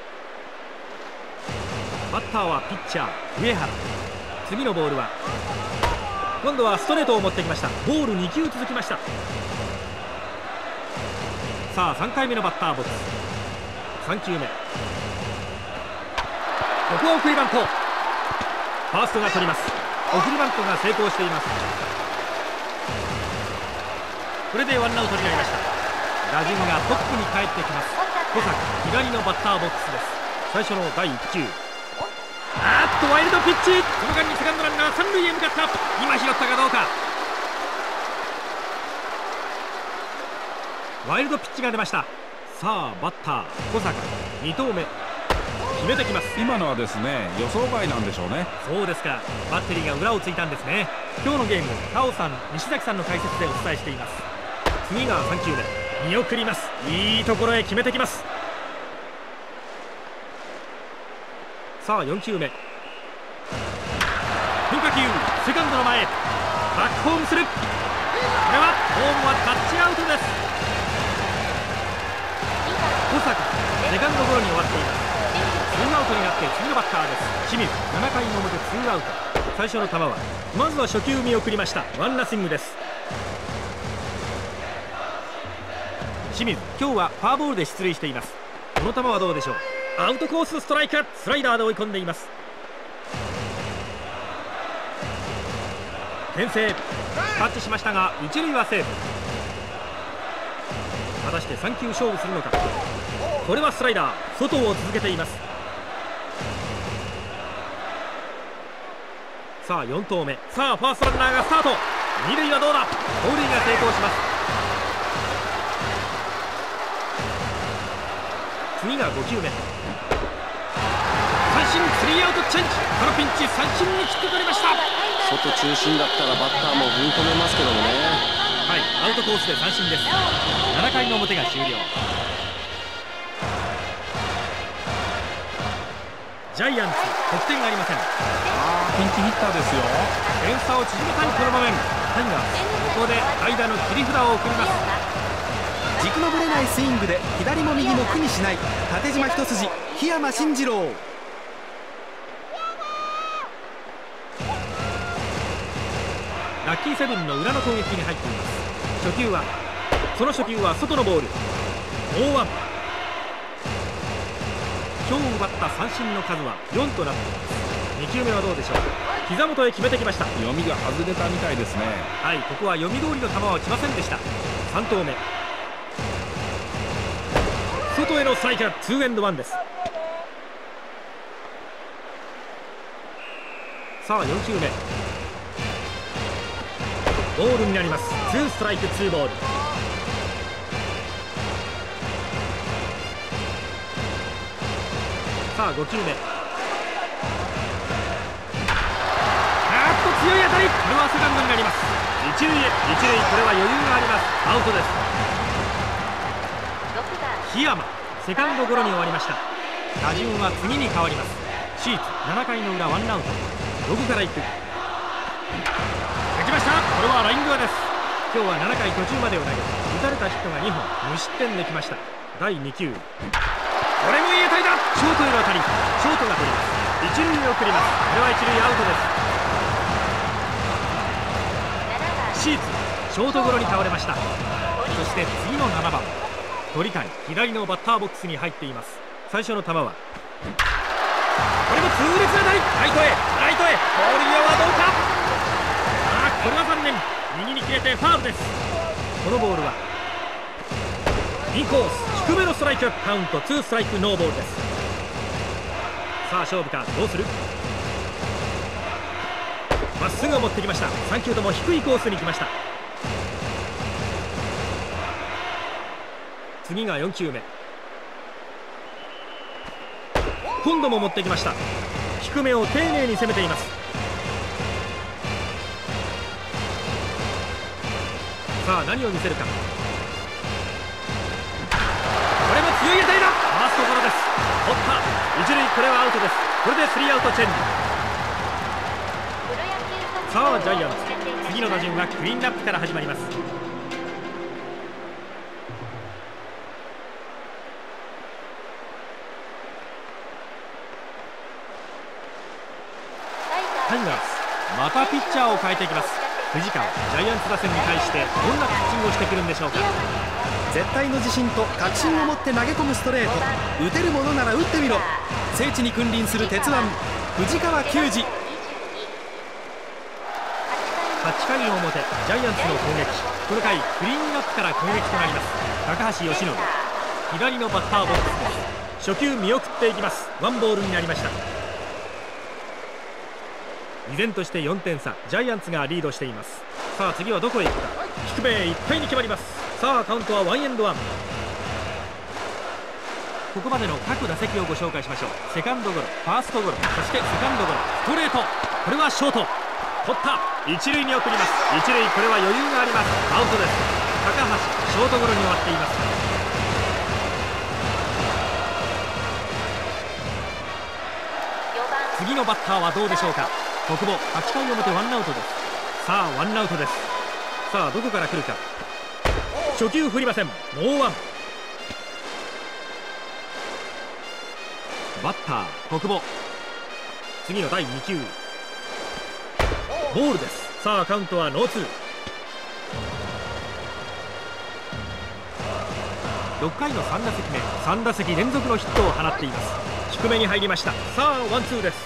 バッターはピッチャー上原。次のボールは今度はストレートを持ってきました。ボールに球続きました。さあさんかいめのバッターボックス。さん球目、ここは送りバント。ファーストが取ります。送りバントが成功しています。これでワンアウトになりました。打順がトップに帰ってきます。小坂左のバッターボックスです。最初のだいいっ球、あーっとワイルドピッチ。その間にセカンドランナー三塁へ向かった。今拾ったかどうか。ワイルドピッチが出ました。さあバッター小坂に投目決めてきます。 今のはですね予想外なんでしょうね。 そうですか、バッテリーが裏をついたんですね。今日のゲームタオさん西崎さんの解説でお伝えしています。次がさん球目、見送ります。いいところへ決めてきます。さあよん球目、変化球セカンドの前、バックホームする。これはホームはタッチアウトです。小坂セカンドゴロに終わっています。ツーアウトになって次のバッターです。清水ななかいの表ツーアウト。最初の球はまずは初球見送りました。ワンナッシングです。清水今日はフォアボールで出塁しています。この球はどうでしょう。アウトコースストライク、スライダーで追い込んでいます。牽制タッチしましたが一塁はセーフ。果たしてさん球勝負するのか。これはスライダー、外を続けています。さあよん投目、さあファーストランナーがスタート。二塁はどうだ。盗塁が成功します。次がご球目、三振スリーアウトチェンジ。このピンチ三振に切って取りました。 外中心だったらバッターも踏み込めますけどもね。 はい、アウトコースで三振です。ななかいの表が終了。ジャイアンツ得点がありません。 あーピンチヒッターですよ。 点差を縮めたいこの場面、タイガースここで代打の切り札を送ります。 軸のぶれないスイングで左も右も苦にしない縦縞一筋檜山慎次郎。 ラッキーセブンの裏の攻撃に入っています。初球はその初球は外のボール、ノーワン。今日奪った三振の数はよんとなっています。に球目はどうでしょう。膝元へ決めてきました。 読みが外れたみたいですね。 はい、ここは読み通りの球は来ませんでした。さん投目、外へのストライク、ツーエンドワンです。さあよん球目、ボールになります。ツーストライクツーボール。さあご球目、強い当たり、これはセカンドになります。一塁へ、一塁、これは余裕があります。アウトです。檜山、セカンドゴロに終わりました。打順は次に変わります。シーツなな回の裏ワンアウト。どこから行く。打ちました。これはライン際です。今日はなな回途中までを投げ、打たれたヒットがにほん、無失点できました。だいに球、これもいい当たりだ。ショートへの当たり、ショートが取ります。一塁へ送ります。これは一塁アウトです。シーツ、ショートゴロに倒れました。そして次のななばん、鳥谷、左のバッターボックスに入っています。最初の球はこれも痛烈な当たり、ライトへ、ライトへ、ボール際はどうか。ああ、これは残念。右に切れてファウルです。このボールはインコース低めのストライク、カウントツーストライクノーボールです。さあ勝負か、どうする。まっすぐを持ってきました。さん球とも低いコースに来ました。次がよん球目、今度も持ってきました。低めを丁寧に攻めています。さあ何を見せるか。これも強い当たりだ。ファーストゴロです。取った。一塁、これはアウトです。これでスリーアウトチェンジ。さあジャイアンツ、次の打順はクリーンナップから始まります。タイガース、またピッチャーを変えていきます。藤川、ジャイアンツ打線に対してどんなピッチングをしてくるんでしょうか。 絶対の自信と確信を持って投げ込むストレート、打てるものなら打ってみろ。聖地に君臨する鉄腕藤川球児。はち回の表、ジャイアンツの攻撃。この回クリーンナップから攻撃となります。高橋由伸、左のバッターボックスです。初球見送っていきます。ワンボールになりました。依然としてよんてん差、ジャイアンツがリードしています。さあ次はどこへ行くか。低めいっぱいに決まります。さあカウントはワンエンドワン。ここまでの各打席をご紹介しましょう。セカンドゴロ、ファーストゴロ、そしてセカンドゴロ、ストレート、これはショート、取った。一塁に送ります。一塁、これは余裕があります。アウトです。高橋、ショートゴロに終わっています。次のバッターはどうでしょうか。小久保、はち回表ワンアウトです。さあワンアウトです。さあどこから来るか。初球振りません。ノーワン。バッター小久保、次のだいに球、ボールです。さあカウントはノーツー。ろっかいのさん打席目、さん打席連続のヒットを放っています。低めに入りました。さあワンツーです。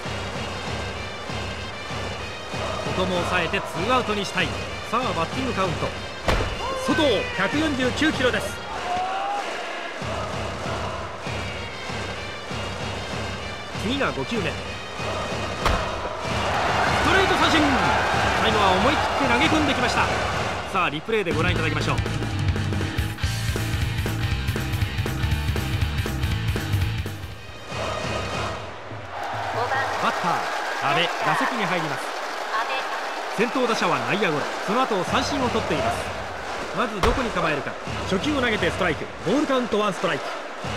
ここも抑えてツーアウトにしたい。さあバッティングカウント、外ひゃくよんじゅうきゅうキロです。次がご球目、ストレート三振。最後は思い切って投げ込んできました。さあリプレイでご覧いただきましょう。バッター阿部、打席に入ります。先頭打者は内野ゴロ、その後三振を取っています。まずどこに構えるか。初球を投げてストライク、ボールカウントワンストライク。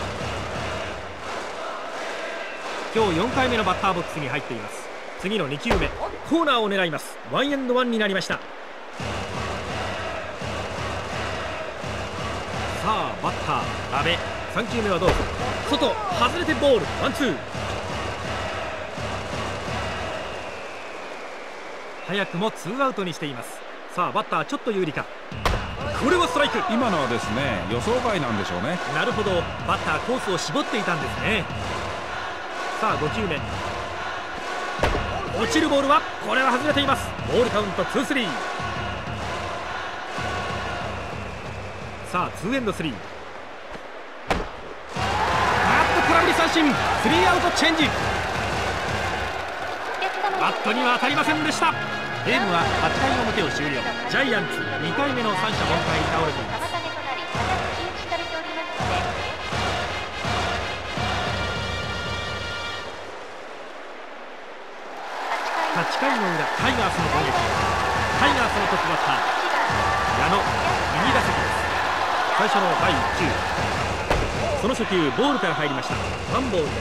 今日よんかいめのバッターボックスに入っています。次のに球目、コーナーを狙います。ワンエンドワンになりました。さあ阿部、さん球目はどうぞ。外外れてボール、ワンツー。早くもツーアウトにしています。さあバッターちょっと有利か。これはストライク。 今のはですね、予想外なんでしょうね。 なるほど、バッターコースを絞っていたんですね。さあご球目、落ちるボールはこれは外れています。ボールカウントツースリー。さあツーエンドスリー。あっと空振り三振、スリーアウトチェンジ。バットには当たりませんでした。ゲームははちかいの表を終了。ジャイアンツにかいめの三者凡退に倒れています。はちかいの裏、タイガースの攻撃。タイガースのトップバッター矢野、右打席です。最初のだいいち球、その初球ボールから入りました。ワンボールです。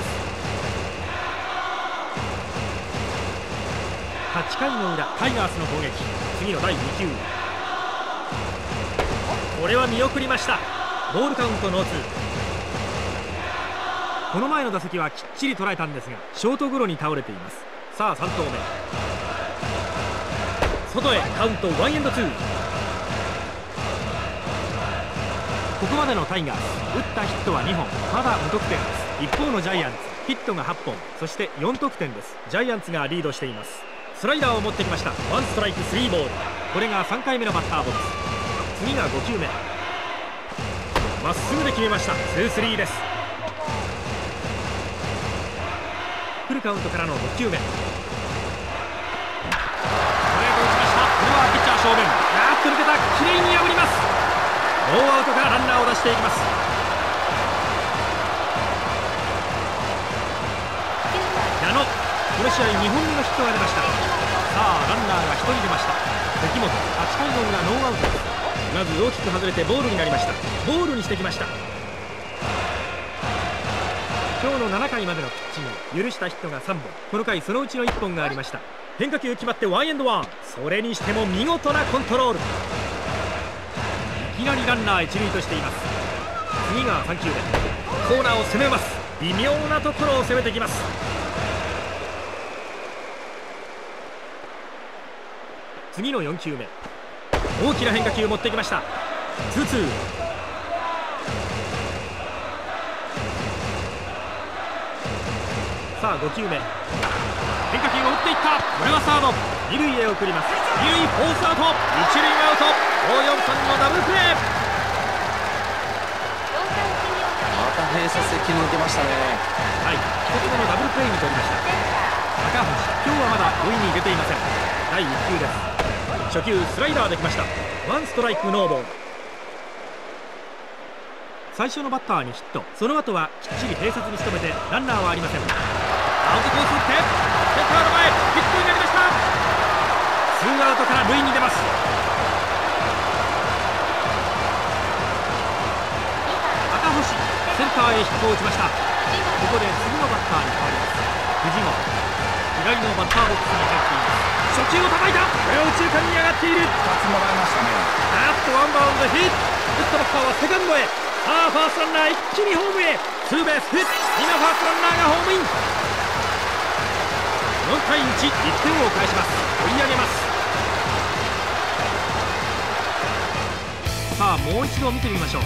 はちかいの裏、タイガースの攻撃。次のだいに球、これは見送りました。ボールカウントノーツー。この前の打席はきっちり捉えたんですがショートゴロに倒れています。さあさん投目、外へカウントワンエンドツー。ここまでのタイガース、打ったヒットはにほん、まだ無得点です。一方のジャイアンツ、ヒットがはっぽん、そしてよん得点です。ジャイアンツがリードしています。スライダーを持ってきました。ワンストライクスリーボール。これがさんかいめのバッターボックス。次がご球目、まっすぐで決めました。ツースリーです。フルカウントからのろく球目、ストレート打ちました。これはピッチャー正面、あーっと抜けた、きれいに破ります。ノーアウトからランナーを出していきます。矢野、この試合にほんめのヒットが出ました。さあランナーがひとり出ました。関本、はちかいの裏ノーアウトです。まず大きく外れてボールになりました。ボールにしてきました。今日のななかいまでのピッチング、許したヒットがさんぼん、この回そのうちのいっぽんがありました。変化球決まってワンエンドワン。それにしても見事なコントロール。いきなりランナー一塁としています。次がさん球目、コーナーを攻めます。微妙なところを攻めてきます。次のよん球目、大きな変化球を持ってきました。ツーツー。さあご球目、変化球を打っていった。これはサード、二塁へ送ります。二塁フォースアウト、一塁アウト。ごよんさんのダブルプレー。 また併殺で切り抜けましたね。 はい、一つ目のダブルプレーに取りました。高橋、今日はまだ塁に出ていません。だいいち球です。初球スライダーできました。ワンストライクノーボール。最初のバッターにヒット、その後はきっちり併殺に努めてランナーはありません。アウトコース打ってセンターの前、ヒットになりました。ツーアウトから塁に出ます。赤星、センターへヒットを打ちました。ここで次のバッターに変わります。藤本、左のバッターボックスに入っています。初球を叩いた。これを右中間に上がっている。ふたつもらいましたね。 あっとワンバウンドヒット。打ったバッターはセカンドへ。さあファーストランナー一気にホームへ。ツーベースヒット。今ファーストランナーがホームイン。よんたいいち、いってんを返します。追い上げます。さあもう一度見てみましょう。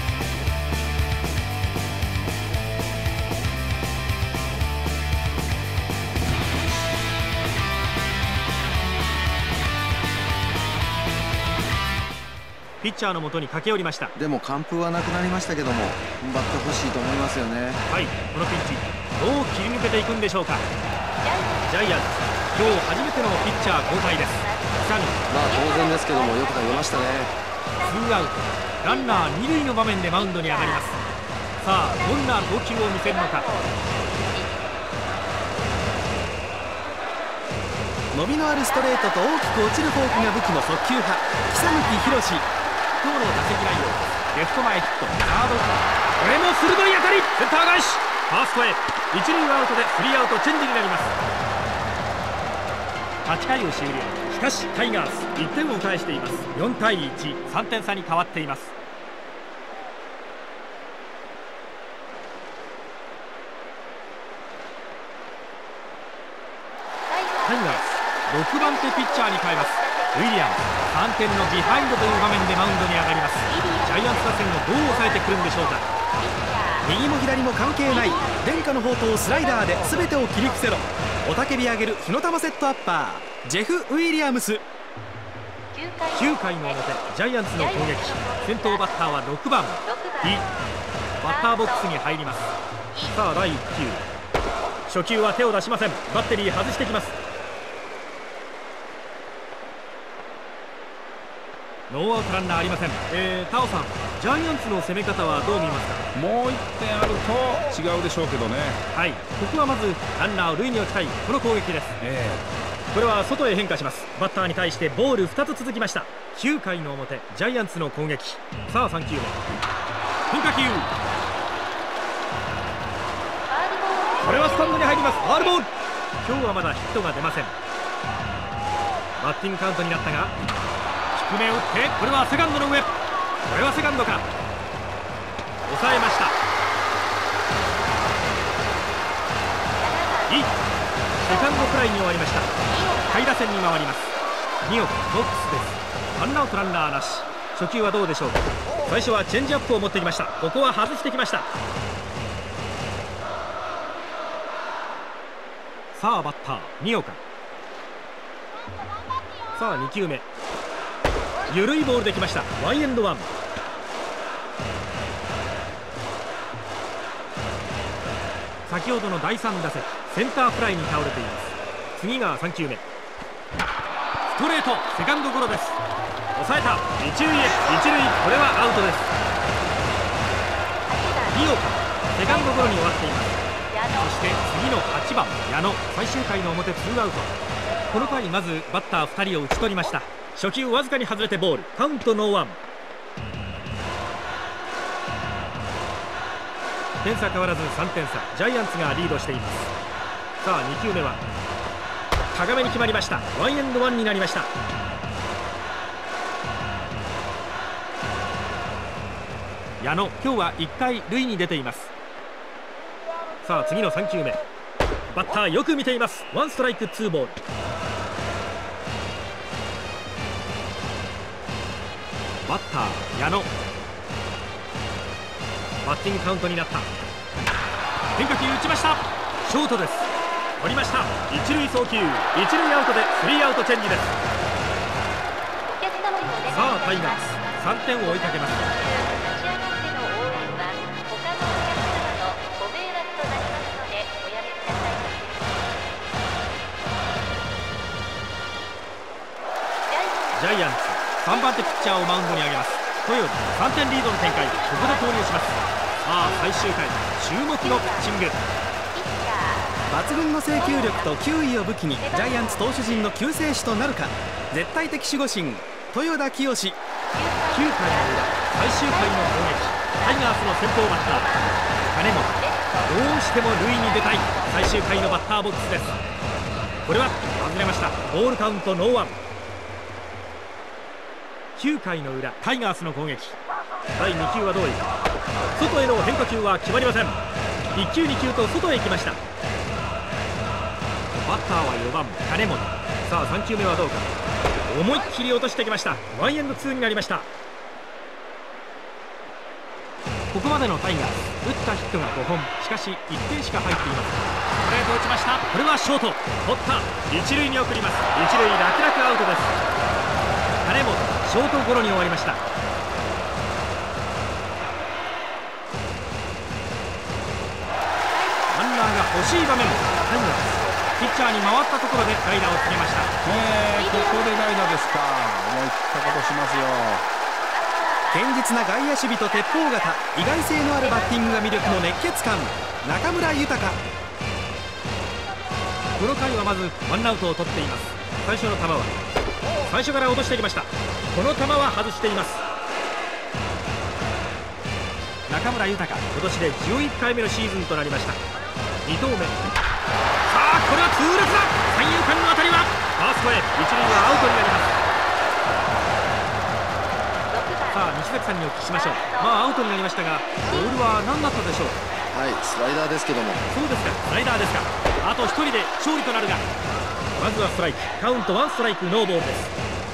ピッチャーの元に駆け寄りました。 でも完封はなくなりましたけども、バット欲しいと思いますよね。 はい、このピンチどう切り抜けていくんでしょうか。ジャイアンツ、今日初めてのピッチャー交代です。さん、 まあ当然ですけどもよく投げましたね。 ツーアウト、ランナー二塁の場面でマウンドに上がります。さあどんな投球を見せるのか。 伸びのあるストレートと大きく落ちるフォークが武器の速球派、久貫宏。 今日の打席内容、レフト前ヒット、サードゴロ、これも鋭い当たり、センター返し、ファーストへ。一塁アウトでスリーアウトチェンジになります。はちかいを終了。しかしタイガースいってんを返しています。よんたいいち、さんてん差に変わっています。 ろくばん手ピッチャーに変えます。ウィリアムさんてんのビハインドという場面でマウンドに上がります。ジャイアンツ打線をどう抑えてくるんでしょうか。 右も左も関係ない伝家の宝刀スライダーで全てを切り伏せろ。雄たけび上げる火の玉セットアッパージェフ・ウィリアムス。 きゅうかいの表、ジャイアンツの攻撃。先頭バッターはろくばんイ。バッターボックスに入ります。さあだいいっきゅう、初球は手を出しません。バッテリー外してきます。ノーアウトランナーありません。えー、タオさん、ジャイアンツの攻め方はどう見ますか。 もういってんあると違うでしょうけどね。 はい、ここはまずランナーを塁に置きたいこの攻撃です。 えこれは外へ変化します。バッターに対してボールふたつ続きました。きゅうかいの表、ジャイアンツの攻撃。さあさんきゅうめ、変化球、これはスタンドに入ります。ファウルボール。今日はまだヒットが出ません。バッティングカウントになったが低めを打って、これはセカンドの上、これはセカンドか、抑えました。いいセカンドフライに終わりました。下位打線に回ります。におくボックスです。ワンアウトランナーなし。初球はどうでしょうか。最初はチェンジアップを持ってきました。ここは外してきました。さあバッターにおか。さあにきゅうめ、緩いボールできました。ワンエンドワン。先ほどのだいさん打席センターフライに倒れています。次がさんきゅうめ、ストレートセカンドゴロです。抑えた、一塁へ一塁、これはアウトです。におかセカンドゴロに終わっています。そして次のはちばん矢野、最終回の表ツーアウト。この回まずバッターふたりを打ち取りました。初球わずかに外れてボール、カウントノーワン。点差変わらずさんてん差、ジャイアンツがリードしています。さあにきゅうめは高めに決まりました。ワンエンドワンになりました。矢野、今日はいっかい塁に出ています。さあ次のさんきゅうめ、バッターよく見ています。ワンストライクツーボール。バッター矢野、バッティングカウントになった。変化球打ちました。ショートです。取りました。一塁送球、一塁アウトでスリーアウトチェンジです。さあタイガースさんてんを追いかけます。ジャイアンツさんばん手ピッチャーをマウンドに上げます。豊田さんてんリードの展開、ここで投入します。さあ最終回注目のピッチング。 抜群の制球力と球威を武器にジャイアンツ投手陣の救世主となるか。絶対的守護神豊田清。きゅうかいの裏、最終回の攻撃、タイガースの先頭バッター金本、どうしても塁に出たい最終回のバッターボックスです。これは外れました。ボールカウントノーワン。きゅうかいの裏、タイガースの攻撃。だいにきゅうはどういく。外への変化球は決まりません。いっきゅうにきゅうと外へ行きました。バッターはよばん金本。さあさんきゅうめはどうか。思いっきり落としてきました。ワンエンドツーになりました。ここまでのタイガース、打ったヒットがごほん、しかしいってんしか入っていません。ストレート打ちました。これはショート、取った、一塁に送ります。一塁楽々アウトです。金本ショートゴロに終わりました。ランナーが欲しい場面、タイガースピッチャーに回ったところで代打を告げました。 えー、ここで代打ですか。思い切ったことしますよ。 堅実な外野守備と鉄砲型、意外性のあるバッティングが魅力の熱血感中村豊。 この回はまずワンアウトを取っています。最初の球は最初から落としてきました。この球は外しています。中村豊、今年でじゅういっかいめのシーズンとなりました。に投目、さあこれは痛烈だ。三遊間の当たりはファーストへ、一塁はアウトになります。さあ西崎さんにお聞きしましょう。まあアウトになりましたが、ボールは何だったでしょう。 はい、スライダーですけども。 そうですか、スライダーですか。あとひとりで勝利となるが、こまずはストライク、カウントワンストライクノーボールです。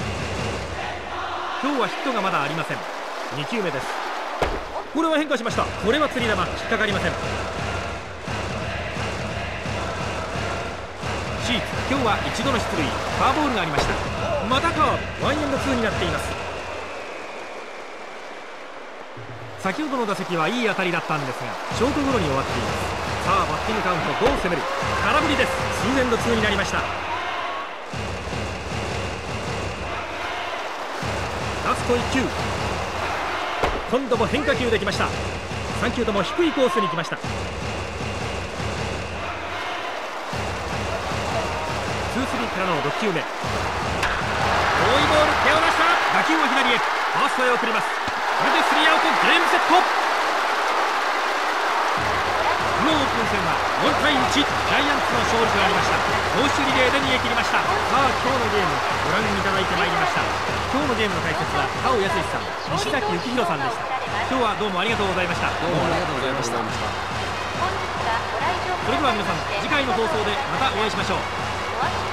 今日はヒットがまだありません。に球目です。これは変化しました。これは釣り球、引っかかりません。シーツ、今日は一度の出塁、フォアボールがありました。またカーブ、ワンエンドツーになっています。先ほどの打席はいい当たりだったんですがショートゴロに終わっています。さあバッティングカウント、どう攻める。空振りです。ツーエンドツーになりました。ラストいっ球、今度も変化球できました。さん球とも低いコースに来ました。ツースリーからのろく球目、遠いボール、手を出した。打球は左へ、ファーストへ送ります。これでスリーアウト、ゲームセット。このオープン戦はよんたいいち、ジャイアンツの勝利となりました。投手リレーで逃げ切りました。さあ今日のゲームご覧いただいてまいりました。今日のゲームの解説は田尾康さん、西崎幸宏さんでした。今日はどうもありがとうございました。 どうもありがとうございました。 本日はご来場それでは皆さん、次回の放送でまたお会いしましょう。 ご安心